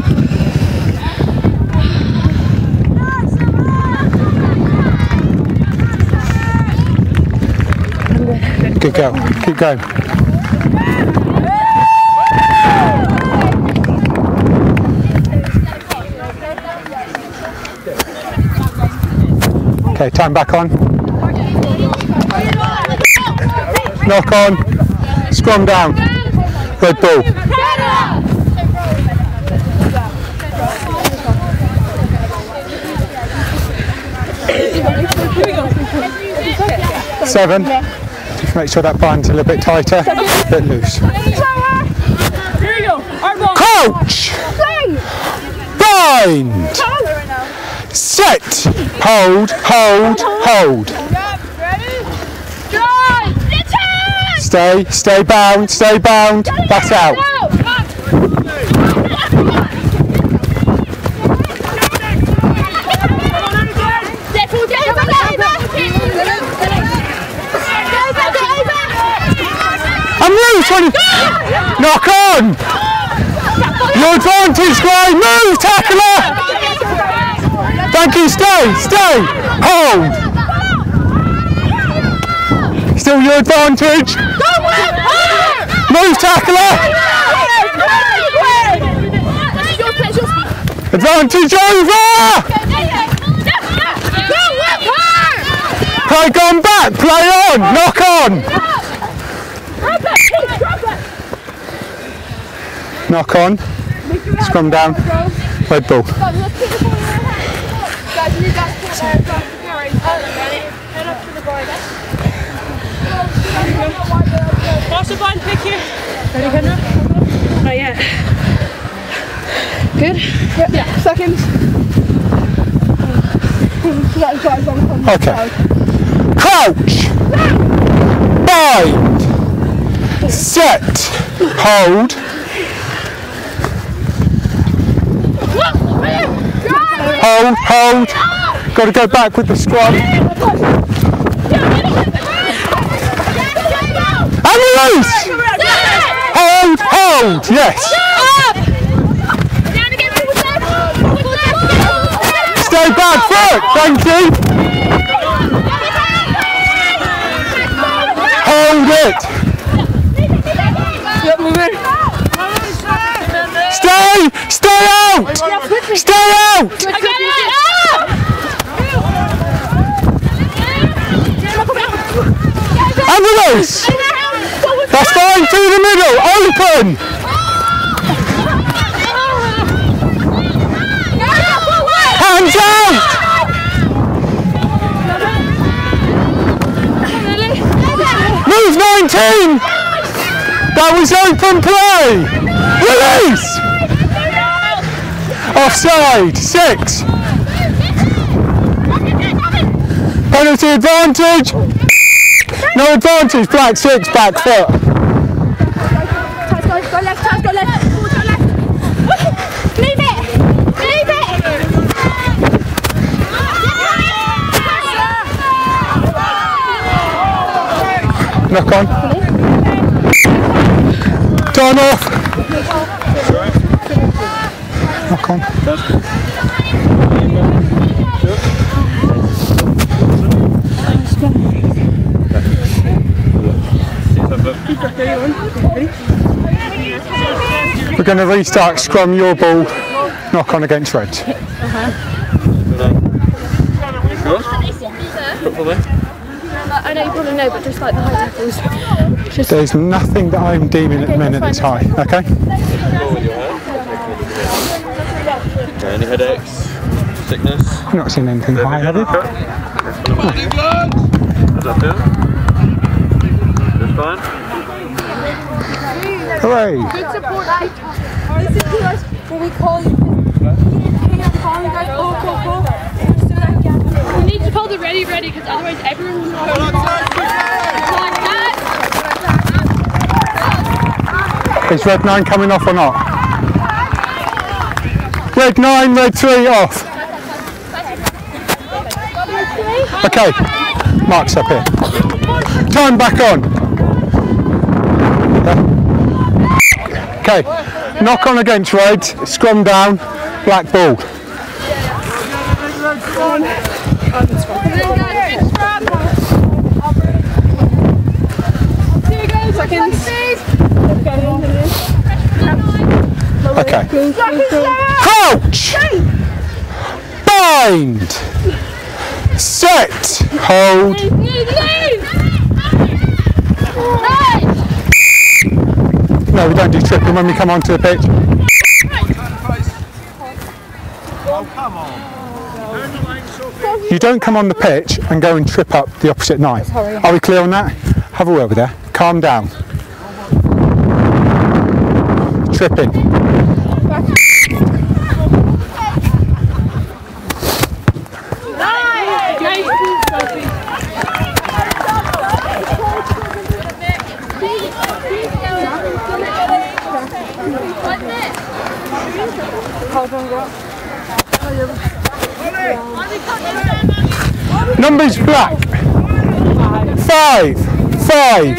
Speaker 1: Good go. Keep going. Okay, time back on. Knock on. Scrum down. Red ball. Seven. Just make sure that bind's a little bit tighter, a bit loose. Coach! Bind! Set! Hold, hold, hold. Stay, stay bound, stay bound. Back out. I'm loose! Knock on! Your advantage, Gray! Move, tackler! Thank you, stay, stay! Hold! Still your advantage! Move, tackler! Advantage over! Play gone back, play on, knock on! Knock on, scrum down, red ball.
Speaker 6: Pass the ball, pick here. Ready, Kendra? Not yet. Good?
Speaker 4: Yeah. yeah. Seconds.
Speaker 1: Okay. Crouch! Bind! Set! Hold! Hold, hold! Got to go back with the scrum. And release! Hold, hold! Yes! Stay back foot! Thank you! Hold it! Stay! Stay out! Stay out! And release! That's fine, to the middle, open! Hands out! Move nineteen! That was open play! Release! Offside, six! Penalty advantage! No advantage, black six, back foot.
Speaker 3: Go left, go left, go left. Leave it! Leave it!
Speaker 1: Knock on. Turn off. Knock on. We're going to restart scrum your ball, knock on against red.
Speaker 3: Uh-huh. I know you probably know, but just like the high tackles. Just
Speaker 1: There's nothing that I'm deeming at the minute that's high, okay?
Speaker 7: Any headaches? Sickness?
Speaker 1: I've not seen anything high, have you?
Speaker 7: How's that feel? That's fine?
Speaker 1: Hooray!
Speaker 4: Good support. Listen to us when we call you.
Speaker 3: we need to call the ready ready because otherwise everyone will know.
Speaker 1: Is red nine coming off or not? Red nine, red three off. Okay, Mark's up here. Time back on. Okay, knock on against red, scrum down, black ball. Okay. Crouch! Bind! Set. Hold. No, we don't do tripping when we come onto the pitch.
Speaker 5: Oh, come on.
Speaker 1: You don't come on the pitch and go and trip up the opposite nine. Are we clear on that? Have a word with her. Calm down. Tripping. Numbers black. Five. Five.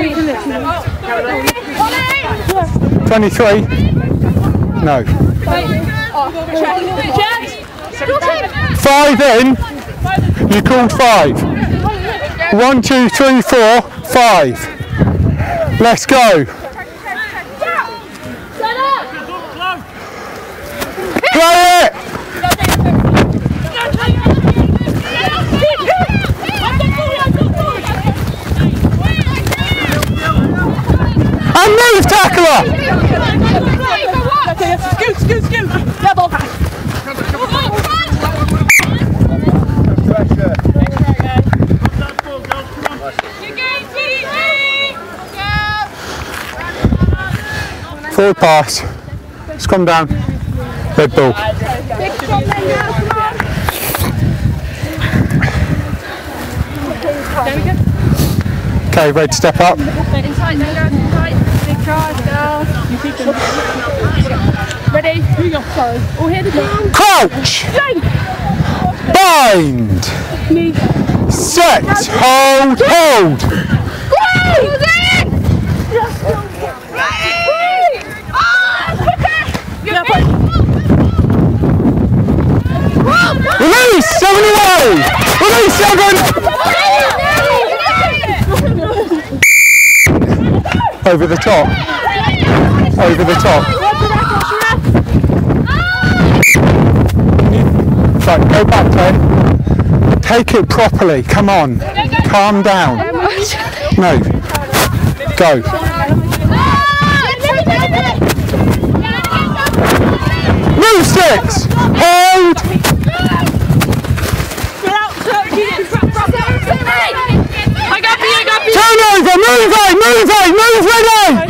Speaker 1: Twenty-three. No. Five in. You called five. One, two, three, four, five. Let's go. Play it. And move, tackler!
Speaker 4: Scoot, scoot, scoot! Double!
Speaker 1: Forward pass. Scrum down. Red ball. Okay, ready to step up.
Speaker 3: Ready? Here you go. Sorry. All here to go.
Speaker 1: Crouch! Bind! Set! Hold! Hold! Release! Seven away! Release seven! Over the top. Over the top. Right, go back then. Take it properly. Come on. Calm down. No. Go. Move six. Hold. Turn over. Move eight. Move eight. Move red eight.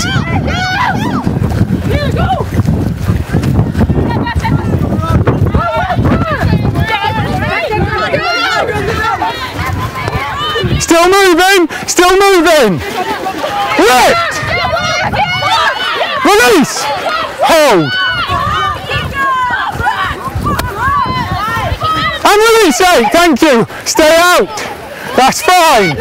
Speaker 1: Still moving, still moving. Lift. Release. Hold. And release eight, thank you. Stay out. That's fine.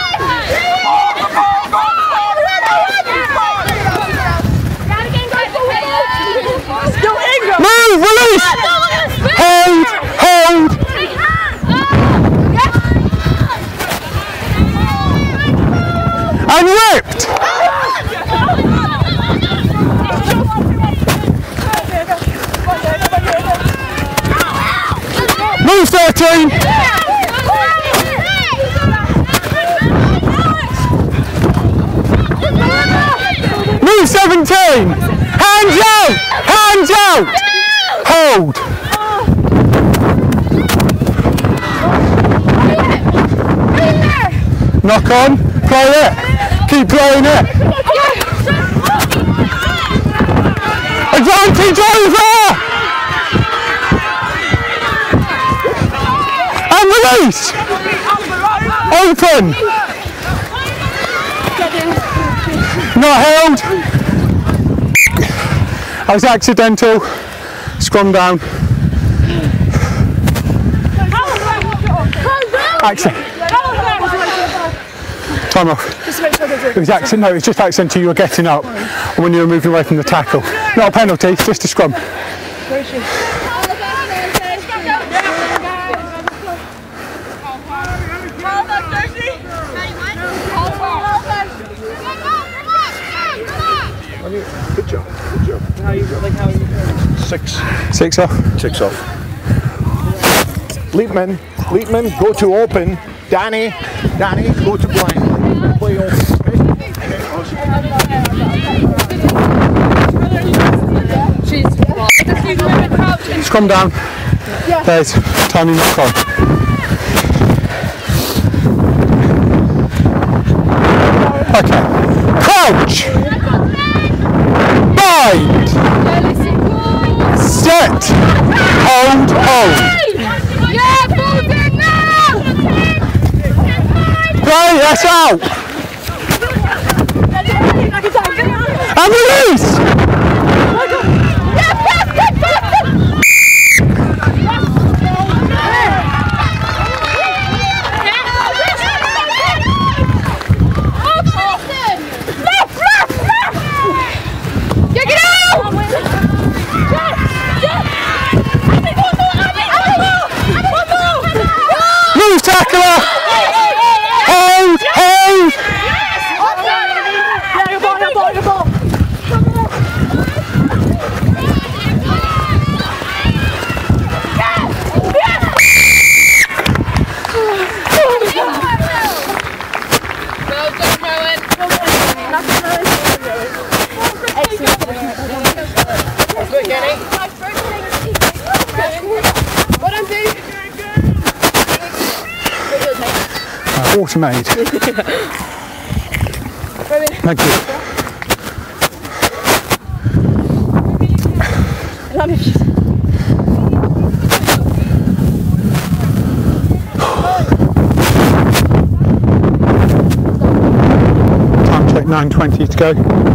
Speaker 1: Move, release. Hold, hold. And ripped! Move thirteen! Move seventeen! Hands out! Hands out! Hold! Knock on, play it! Keep playing it. Advantage over. And release. Open. Not held. That was accidental. Scrum down. Accident. Time off. It was accent, no, it was just accidental. You were getting up when you were moving away from the tackle. Not a penalty, it's just a scrum.
Speaker 5: Good job, good job.
Speaker 6: How you, like how you
Speaker 5: Six.
Speaker 1: Six off.
Speaker 5: Six off. Leap men. Leitman, go to open. Danny, Danny, go to blind. Play open.
Speaker 1: Scrum down. There's tiny knock on. Okay. Crouch. Bind. Set. Hold. Hold. Play. That's out. And release. Move, tackler! Hold! Hold!
Speaker 4: Yeah, your ball, your ball, your ball.
Speaker 1: Water made. Thank you. Time check nine twenty to go.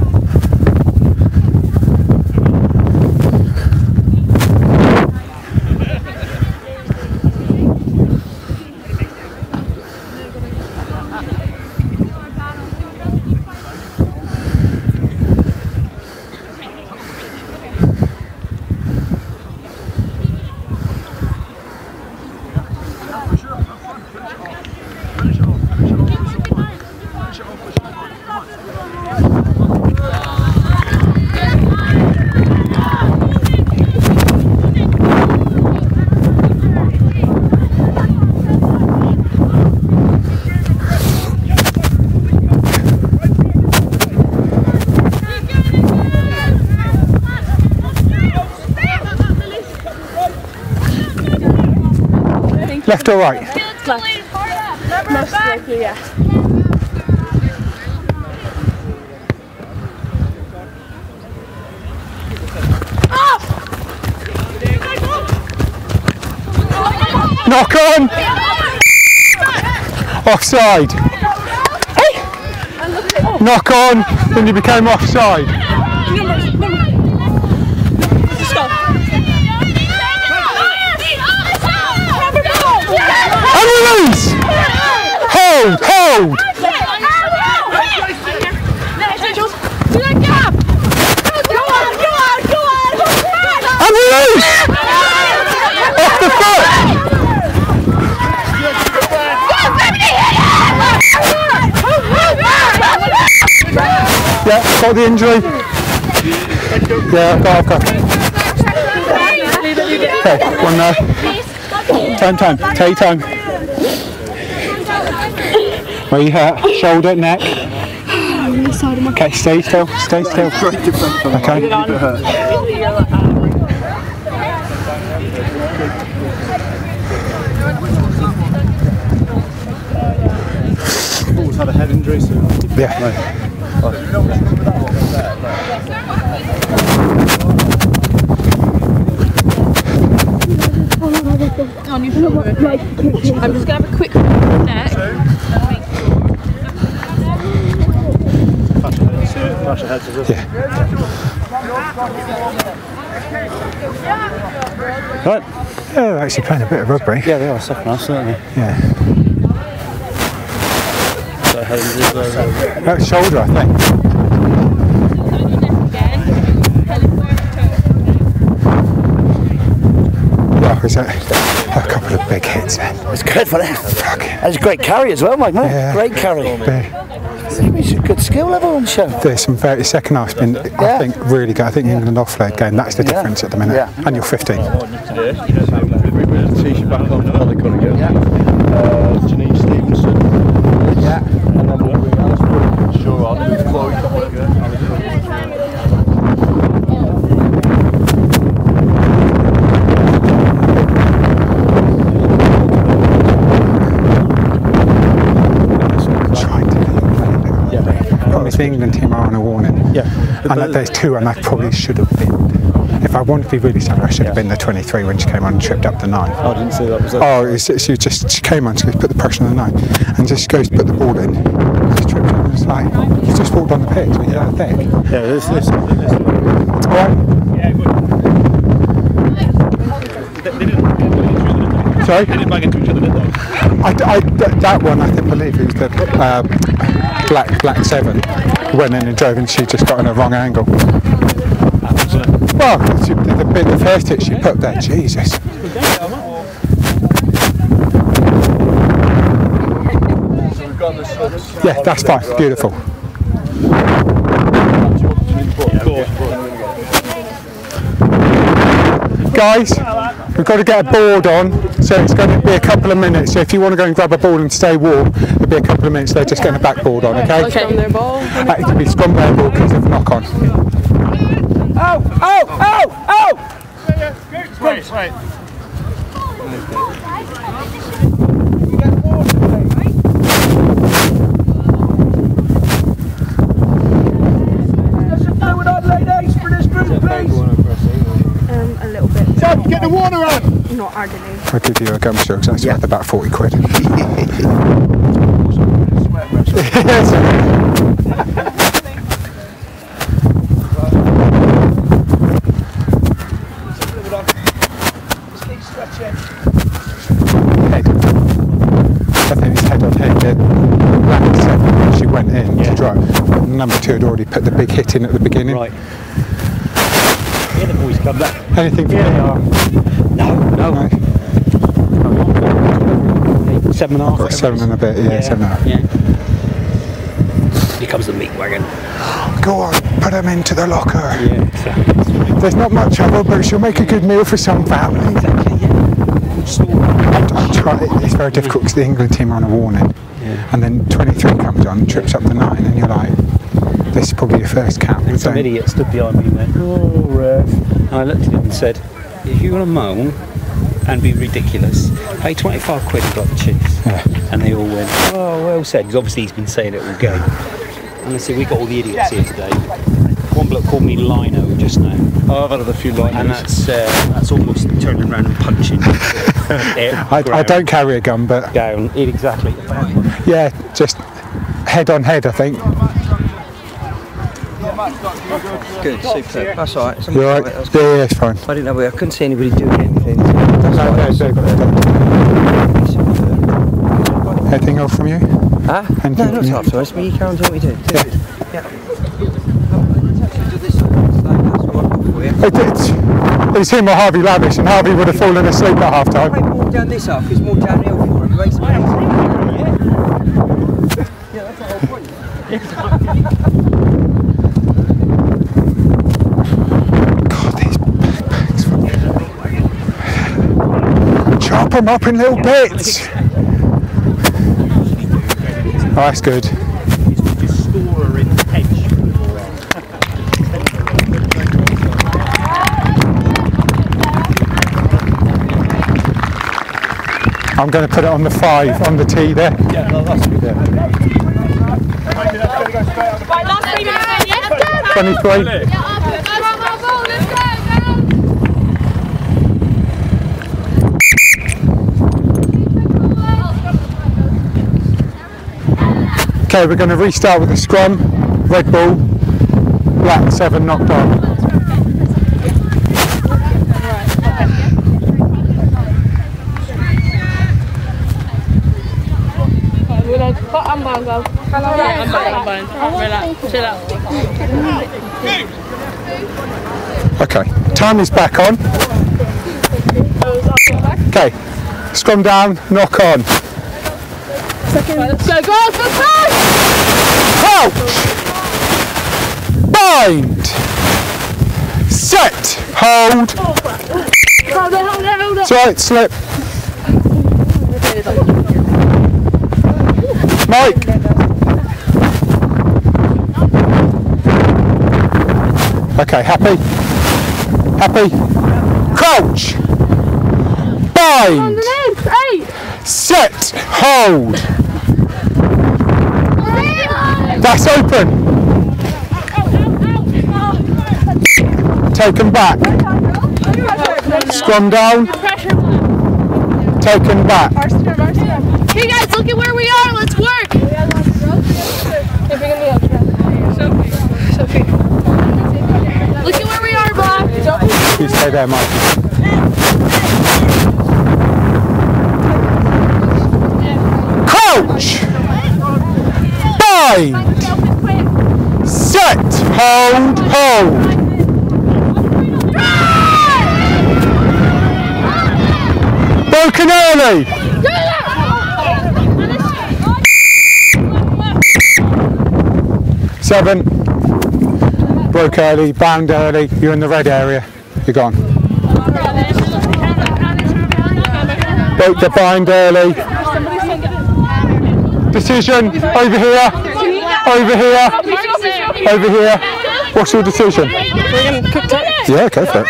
Speaker 1: Left or right?
Speaker 4: Left. Most likely, yeah.
Speaker 1: Knock on! Offside! Knock on, then you became offside. And release! Hold, hold! And release! Off the foot! Yeah, got the injury. Yeah, I've got, I've got. Okay, one now. Time, time, take time. Where you hurt? Shoulder, neck. Okay, stay still, stay still. Okay.
Speaker 7: Paul's had a head injury, so
Speaker 1: yeah.
Speaker 7: Right.
Speaker 3: On your shoulder. I'm just going to have a quick neck.
Speaker 7: Flash your head to this.
Speaker 1: Yeah.
Speaker 7: Right.
Speaker 1: Yeah, they're actually playing a bit of rugby.
Speaker 7: Yeah, they are second half, certainly.
Speaker 1: Yeah.
Speaker 7: So head injury,
Speaker 1: That's shoulder, I think. Yeah, was that a couple of big hits then?
Speaker 2: It's good for them. That's a great carry as well, Mike. No?
Speaker 1: Yeah.
Speaker 2: Great carry.
Speaker 1: But
Speaker 2: It's a good skill level on show.
Speaker 1: there's some very second half's been, I
Speaker 2: Yeah.
Speaker 1: think, really good. I think the England off-leg game, that's the difference at the minute.
Speaker 2: Yeah.
Speaker 1: And you're fifteen.
Speaker 7: I want you to do it. T-shirt back on for Holly Cunningham. Yeah. Uh, Janine Stevenson. Yeah. And then we'll bring Alice Brooke. Sure, I'll do Chloe.
Speaker 1: The England team are on a warning.
Speaker 7: Yeah.
Speaker 1: And like, there's two, and I probably should have been. If I wanted to be really sad, I should have been the twenty-three when she came on and tripped up the nine.
Speaker 7: I didn't see that. Was that?
Speaker 1: Oh, it's, she just she came on, she goes, put the pressure on the nine, and just goes to put the ball in. Just tripped up, and it's like you just walked on the pitch when you're that thick.
Speaker 7: Yeah, this, this, this.
Speaker 1: All right.
Speaker 7: Yeah, good. They, they didn't.
Speaker 1: Sorry.
Speaker 7: They didn't bang into each other, did they?
Speaker 1: I, I, that one, I think, believe it was the uh, black black seven went in and drove, and she just got in a wrong angle. Well, she, the, the, the first hit she put there, Jesus. Yeah, that's fine. Beautiful. Guys, we've got to get a board on, so it's going to be a couple of minutes. So if you want to go and grab a ball and stay warm, it'll be a couple of minutes. They're just getting a backboard on, okay?
Speaker 6: Okay.
Speaker 1: Uh, it can be scrum their ball because of knock on.
Speaker 5: Oh, oh, oh, oh!
Speaker 7: Wait, wait.
Speaker 3: Um, a little bit.
Speaker 5: So, get the water on!
Speaker 3: Not agony.
Speaker 1: I'll give you a gum show because that's worth about forty quid. Head. I think it's head on head. The black seven, she went in
Speaker 2: Yeah.
Speaker 1: to drive. Number two had already put the big hit in at the beginning.
Speaker 2: Right. Yeah, the boys come back.
Speaker 1: Anything for
Speaker 2: Yeah,
Speaker 1: me?
Speaker 2: they are. No, no.
Speaker 1: No.
Speaker 2: Seven and a half.
Speaker 1: I've got seven and a bit, yeah,
Speaker 2: Yeah.
Speaker 1: seven and a half.
Speaker 2: Yeah. Here comes the meat wagon.
Speaker 1: Go on, put them into the locker.
Speaker 2: Yeah, exactly.
Speaker 1: There's not much of her, but she'll make a good meal for some family.
Speaker 2: Exactly, yeah.
Speaker 1: I'm trying, it's very difficult because the England team are on a warning.
Speaker 2: Yeah.
Speaker 1: And then twenty-three comes on, trips up the nine, and you're like, this is probably your first cap.
Speaker 2: And some
Speaker 1: Don't-
Speaker 2: idiot stood behind me and went, oh, ref. And I looked at him and said, if you want to moan and be ridiculous, pay twenty-five quid and got the cheese.
Speaker 1: Yeah.
Speaker 2: And they all went, oh, well said, because obviously he's been saying it all game. And I said, we got all the idiots here today. One bloke called me Lino just now.
Speaker 7: Oh, I've had a few linos.
Speaker 2: And that's uh, that's almost turning around and punching.
Speaker 1: I, I don't carry a gun, but
Speaker 2: down. Exactly.
Speaker 1: yeah, just head on head, I think.
Speaker 8: Good, super. That's all right.
Speaker 1: You're right?
Speaker 8: That's
Speaker 1: Yeah, yeah, it's fine.
Speaker 8: I didn't know. I couldn't see anybody doing anything. That's
Speaker 1: No,
Speaker 8: all
Speaker 1: no,
Speaker 8: right.
Speaker 1: so, anything else from you?
Speaker 8: Huh?
Speaker 1: Anything
Speaker 8: No, not
Speaker 1: from you?
Speaker 8: after us, but you can't do what we do.
Speaker 1: Yeah.
Speaker 8: Yeah. That's what I've got for you.
Speaker 1: It, it's, it's him or Harvey Lavish, and Harvey would have fallen asleep at half time.
Speaker 8: Maybe walk down this half, it's more downhill for him. Race pace. Yeah, that's the whole point.
Speaker 1: God, these backpacks. Chop them up in little bits. Oh, that's good. I'm going to put it on the five, on the tee there.
Speaker 7: Yeah, no, that's good. Yeah.
Speaker 4: Right, last three minutes then, yeah?
Speaker 1: twenty-three. Okay, we're going to restart with a scrum, red ball, black seven knocked on.
Speaker 3: Unbound go.
Speaker 6: Yeah, unbound, unbound. Relax, chill out.
Speaker 1: Okay, time is back on. Okay, scrum down, knock on.
Speaker 3: Let's go, girls, let's go!
Speaker 1: Crouch! Bind! Set! Hold!
Speaker 4: Hold it, hold it, hold it.
Speaker 1: It's alright, slip. Mike. Okay, happy? Happy? Crouch! Bind! Set! Hold! That's open! Taken back. Scrum down. Taken back.
Speaker 3: Hey guys, look at where we are. Let's work. Sophie. Sophie. Look at where we are, Bob.
Speaker 1: You stay there, Mike. Crouch! Bind! Set! Hold! Hold! Broken early! Seven. Broke early, bound early, you're in the red area, you're gone. Broke the bind early. Decision, over here, over here, over here. What's your decision? Yeah, go for it.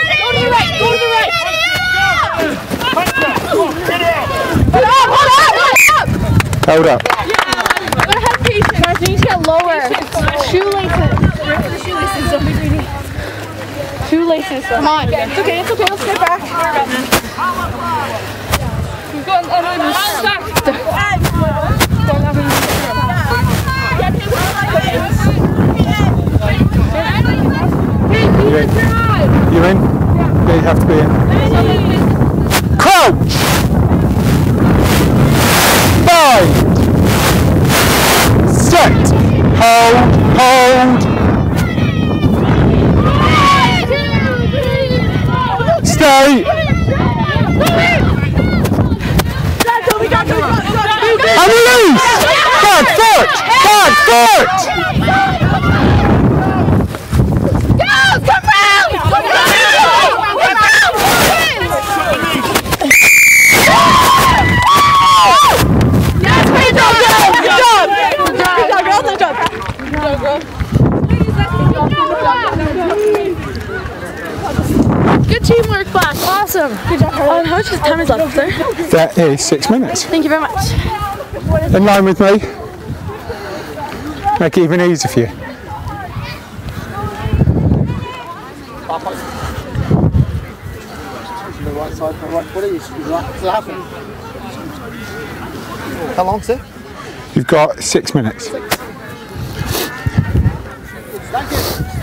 Speaker 1: Hold up.
Speaker 3: Guys, you need to get lower. Shoelaces. Shoelaces. Come on. It's okay, it's okay. Let's get back. We've got another stack.
Speaker 1: You in? You in? Yeah, you have to be in. Crouch! Bind! Set! Hold! Hold! Stay! And release! Back foot! Back foot!
Speaker 3: Go! Come round! Come round! Yes, good job! Good job! Good job! Good job, girl! Good job! Good teamwork, class. Awesome. Good job. Um, how much time is left there?
Speaker 1: That is six minutes.
Speaker 3: Thank you very much.
Speaker 1: In line with me. Make it even easier for you.
Speaker 5: How long, sir?
Speaker 1: You've got six minutes.
Speaker 5: Thank you.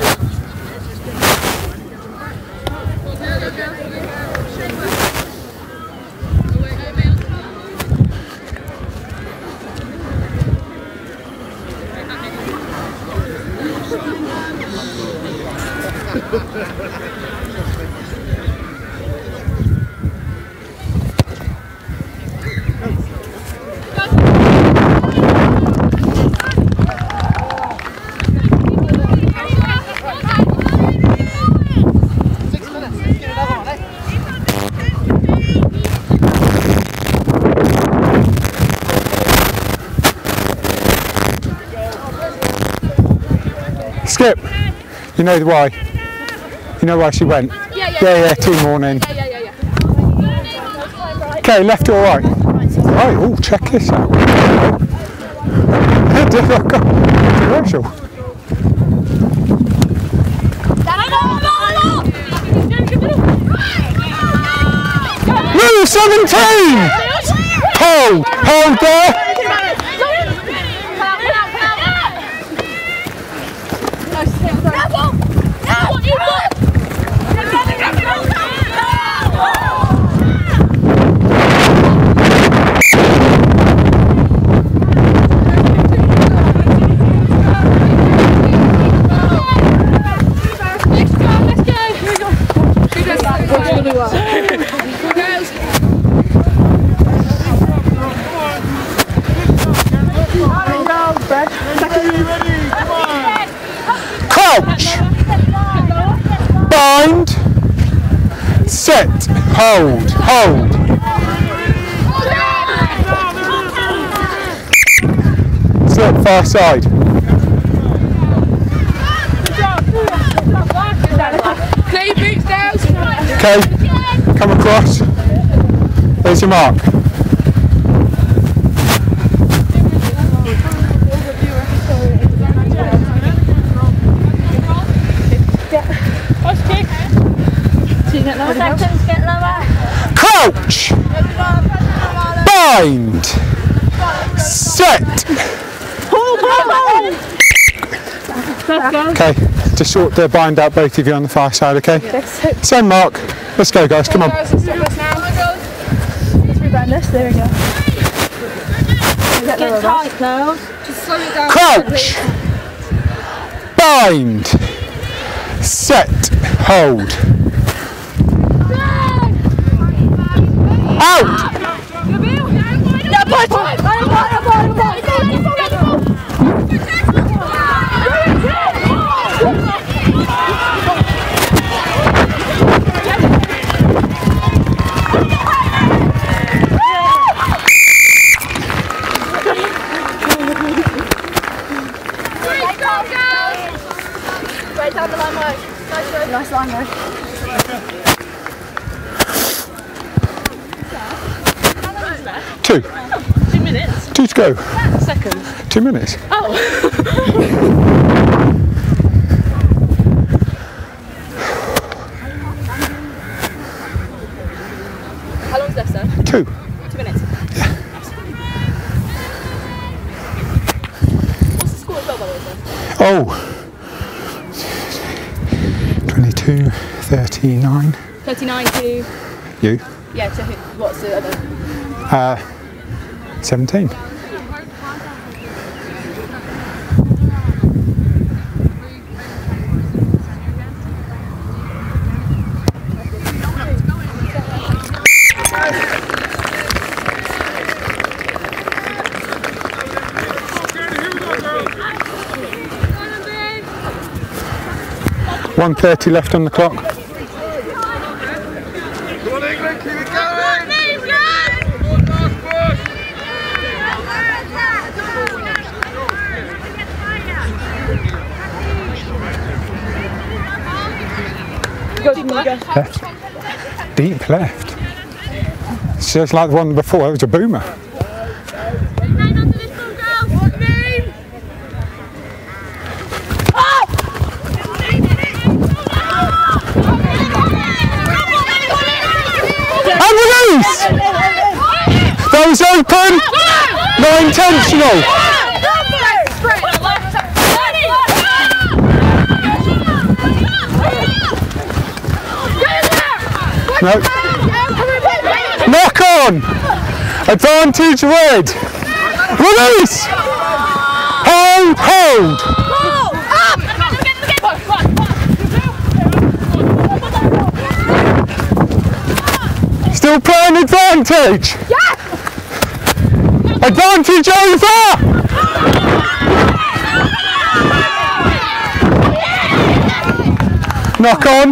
Speaker 1: Skip, you know why? You know why she went?
Speaker 3: Yeah, yeah,
Speaker 1: yeah, yeah, team morning.
Speaker 3: Yeah, yeah, yeah, yeah.
Speaker 1: Okay, left or right? Right, oh, check this out. Commercial. Rule seventeen! Hold, hold there. Crouch, bind, set, hold, hold. Slip far side.
Speaker 4: Clean boots down.
Speaker 1: Okay, come across. There's your mark. Crouch. Bind. Set. Okay, to sort the bind out, both of you on the far side, okay? Send mark. Let's go, guys, come on.
Speaker 3: There we go. Get tight now. Just slow it down.
Speaker 1: Crouch. Bind. Set. Hold. Out.
Speaker 3: Nice line though.
Speaker 1: Two.
Speaker 6: Two minutes.
Speaker 1: Two to go.
Speaker 6: Seconds.
Speaker 1: Two minutes.
Speaker 6: Oh. How long's left, sir?
Speaker 1: Two.
Speaker 6: Two minutes.
Speaker 1: Yeah.
Speaker 6: What's the score as well, by the way, sir?
Speaker 1: Oh. twenty-two, thirty-nine.
Speaker 6: thirty-nine to...
Speaker 1: You?
Speaker 6: Yeah, to who? What's the other?
Speaker 1: Uh, seventeen. one thirty left on the clock.
Speaker 5: Come on, England, keep it going!
Speaker 1: Left. Deep left. It's just like the one before, it was a boomer. And release! That was open! Not intentional! No. Knock on! Advantage red! Release! Hold, hold! Still playing advantage! Advantage over! Knock on!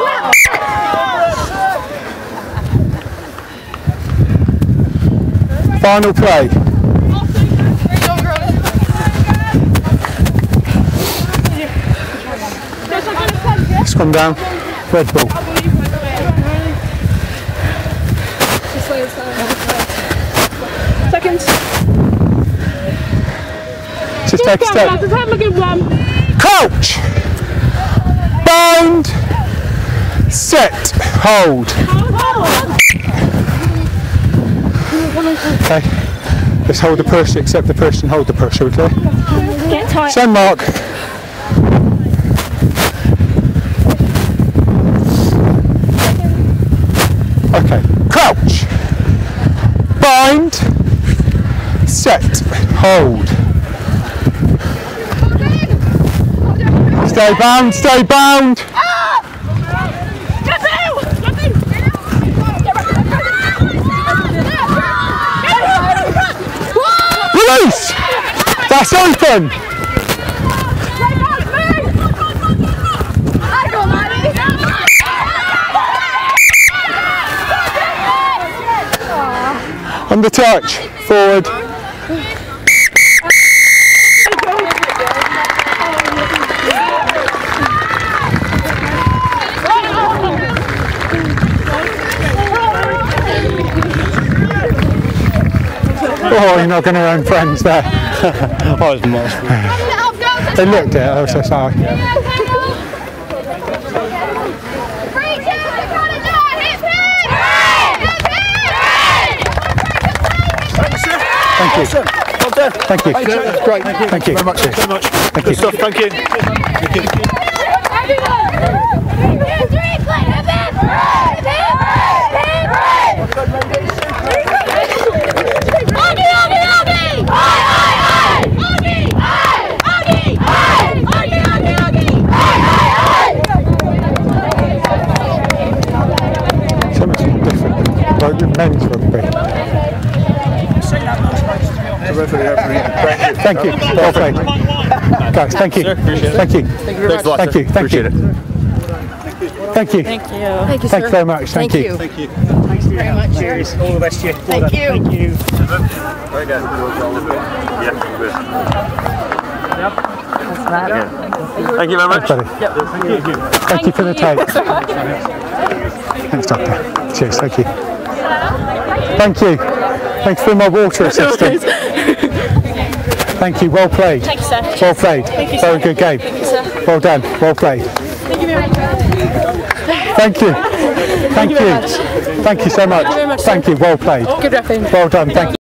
Speaker 1: Final play. Let's come down. Red ball.
Speaker 4: Seconds.
Speaker 1: Just take a step. Crouch. Bind. Set. Hold. Okay. Let's hold the push, accept the push and hold the push, okay?
Speaker 3: Get tight.
Speaker 1: Send mark. Okay. Crouch. Bind. Set. Hold. Stay bound, stay bound. Release! That's open! the touch. Forward. Oh, you're not going to own friends there.
Speaker 2: I was masterful.
Speaker 1: They looked at it, I was so sorry. Thank you.
Speaker 2: Well done.
Speaker 1: Thank you.
Speaker 2: That's great. Thank you.
Speaker 1: Thank you
Speaker 2: very much. Very much.
Speaker 1: Thank
Speaker 2: Good
Speaker 1: you.
Speaker 2: stuff. Thank you. Thank you.
Speaker 1: So much different than men's rugby. Thank you. Well played. Guys, thank you. Thank you. Thank you. Thank you. Thank you. Thank you.
Speaker 4: Thank you.
Speaker 3: Thank you,
Speaker 1: Thank you very much. Thank,
Speaker 4: Thank
Speaker 1: you.
Speaker 4: you.
Speaker 2: Thank you. Thanks very much. Cheers. All the best to you.
Speaker 4: Thank you.
Speaker 2: Thank you.
Speaker 5: Very good. Yeah, good.
Speaker 2: Thank you very much.
Speaker 1: Buddy. Thank you. Thank you for the tape. Thanks, Doctor. Cheers. Thank you. Thank you. Thanks for my water assistant. Thank you. Well played.
Speaker 4: Thank you, sir.
Speaker 1: Well played.
Speaker 4: Thank you,
Speaker 1: Very
Speaker 4: sir.
Speaker 1: good game.
Speaker 4: Thank you, sir.
Speaker 1: Well done. Well played.
Speaker 4: Thank you very much.
Speaker 1: Thank you. Thank
Speaker 4: you
Speaker 1: you.
Speaker 4: very much.
Speaker 1: Thank you so much.
Speaker 4: Thank you very much, sir.
Speaker 1: Thank you. Well played.
Speaker 4: Good repping.
Speaker 1: Well done. Thank you.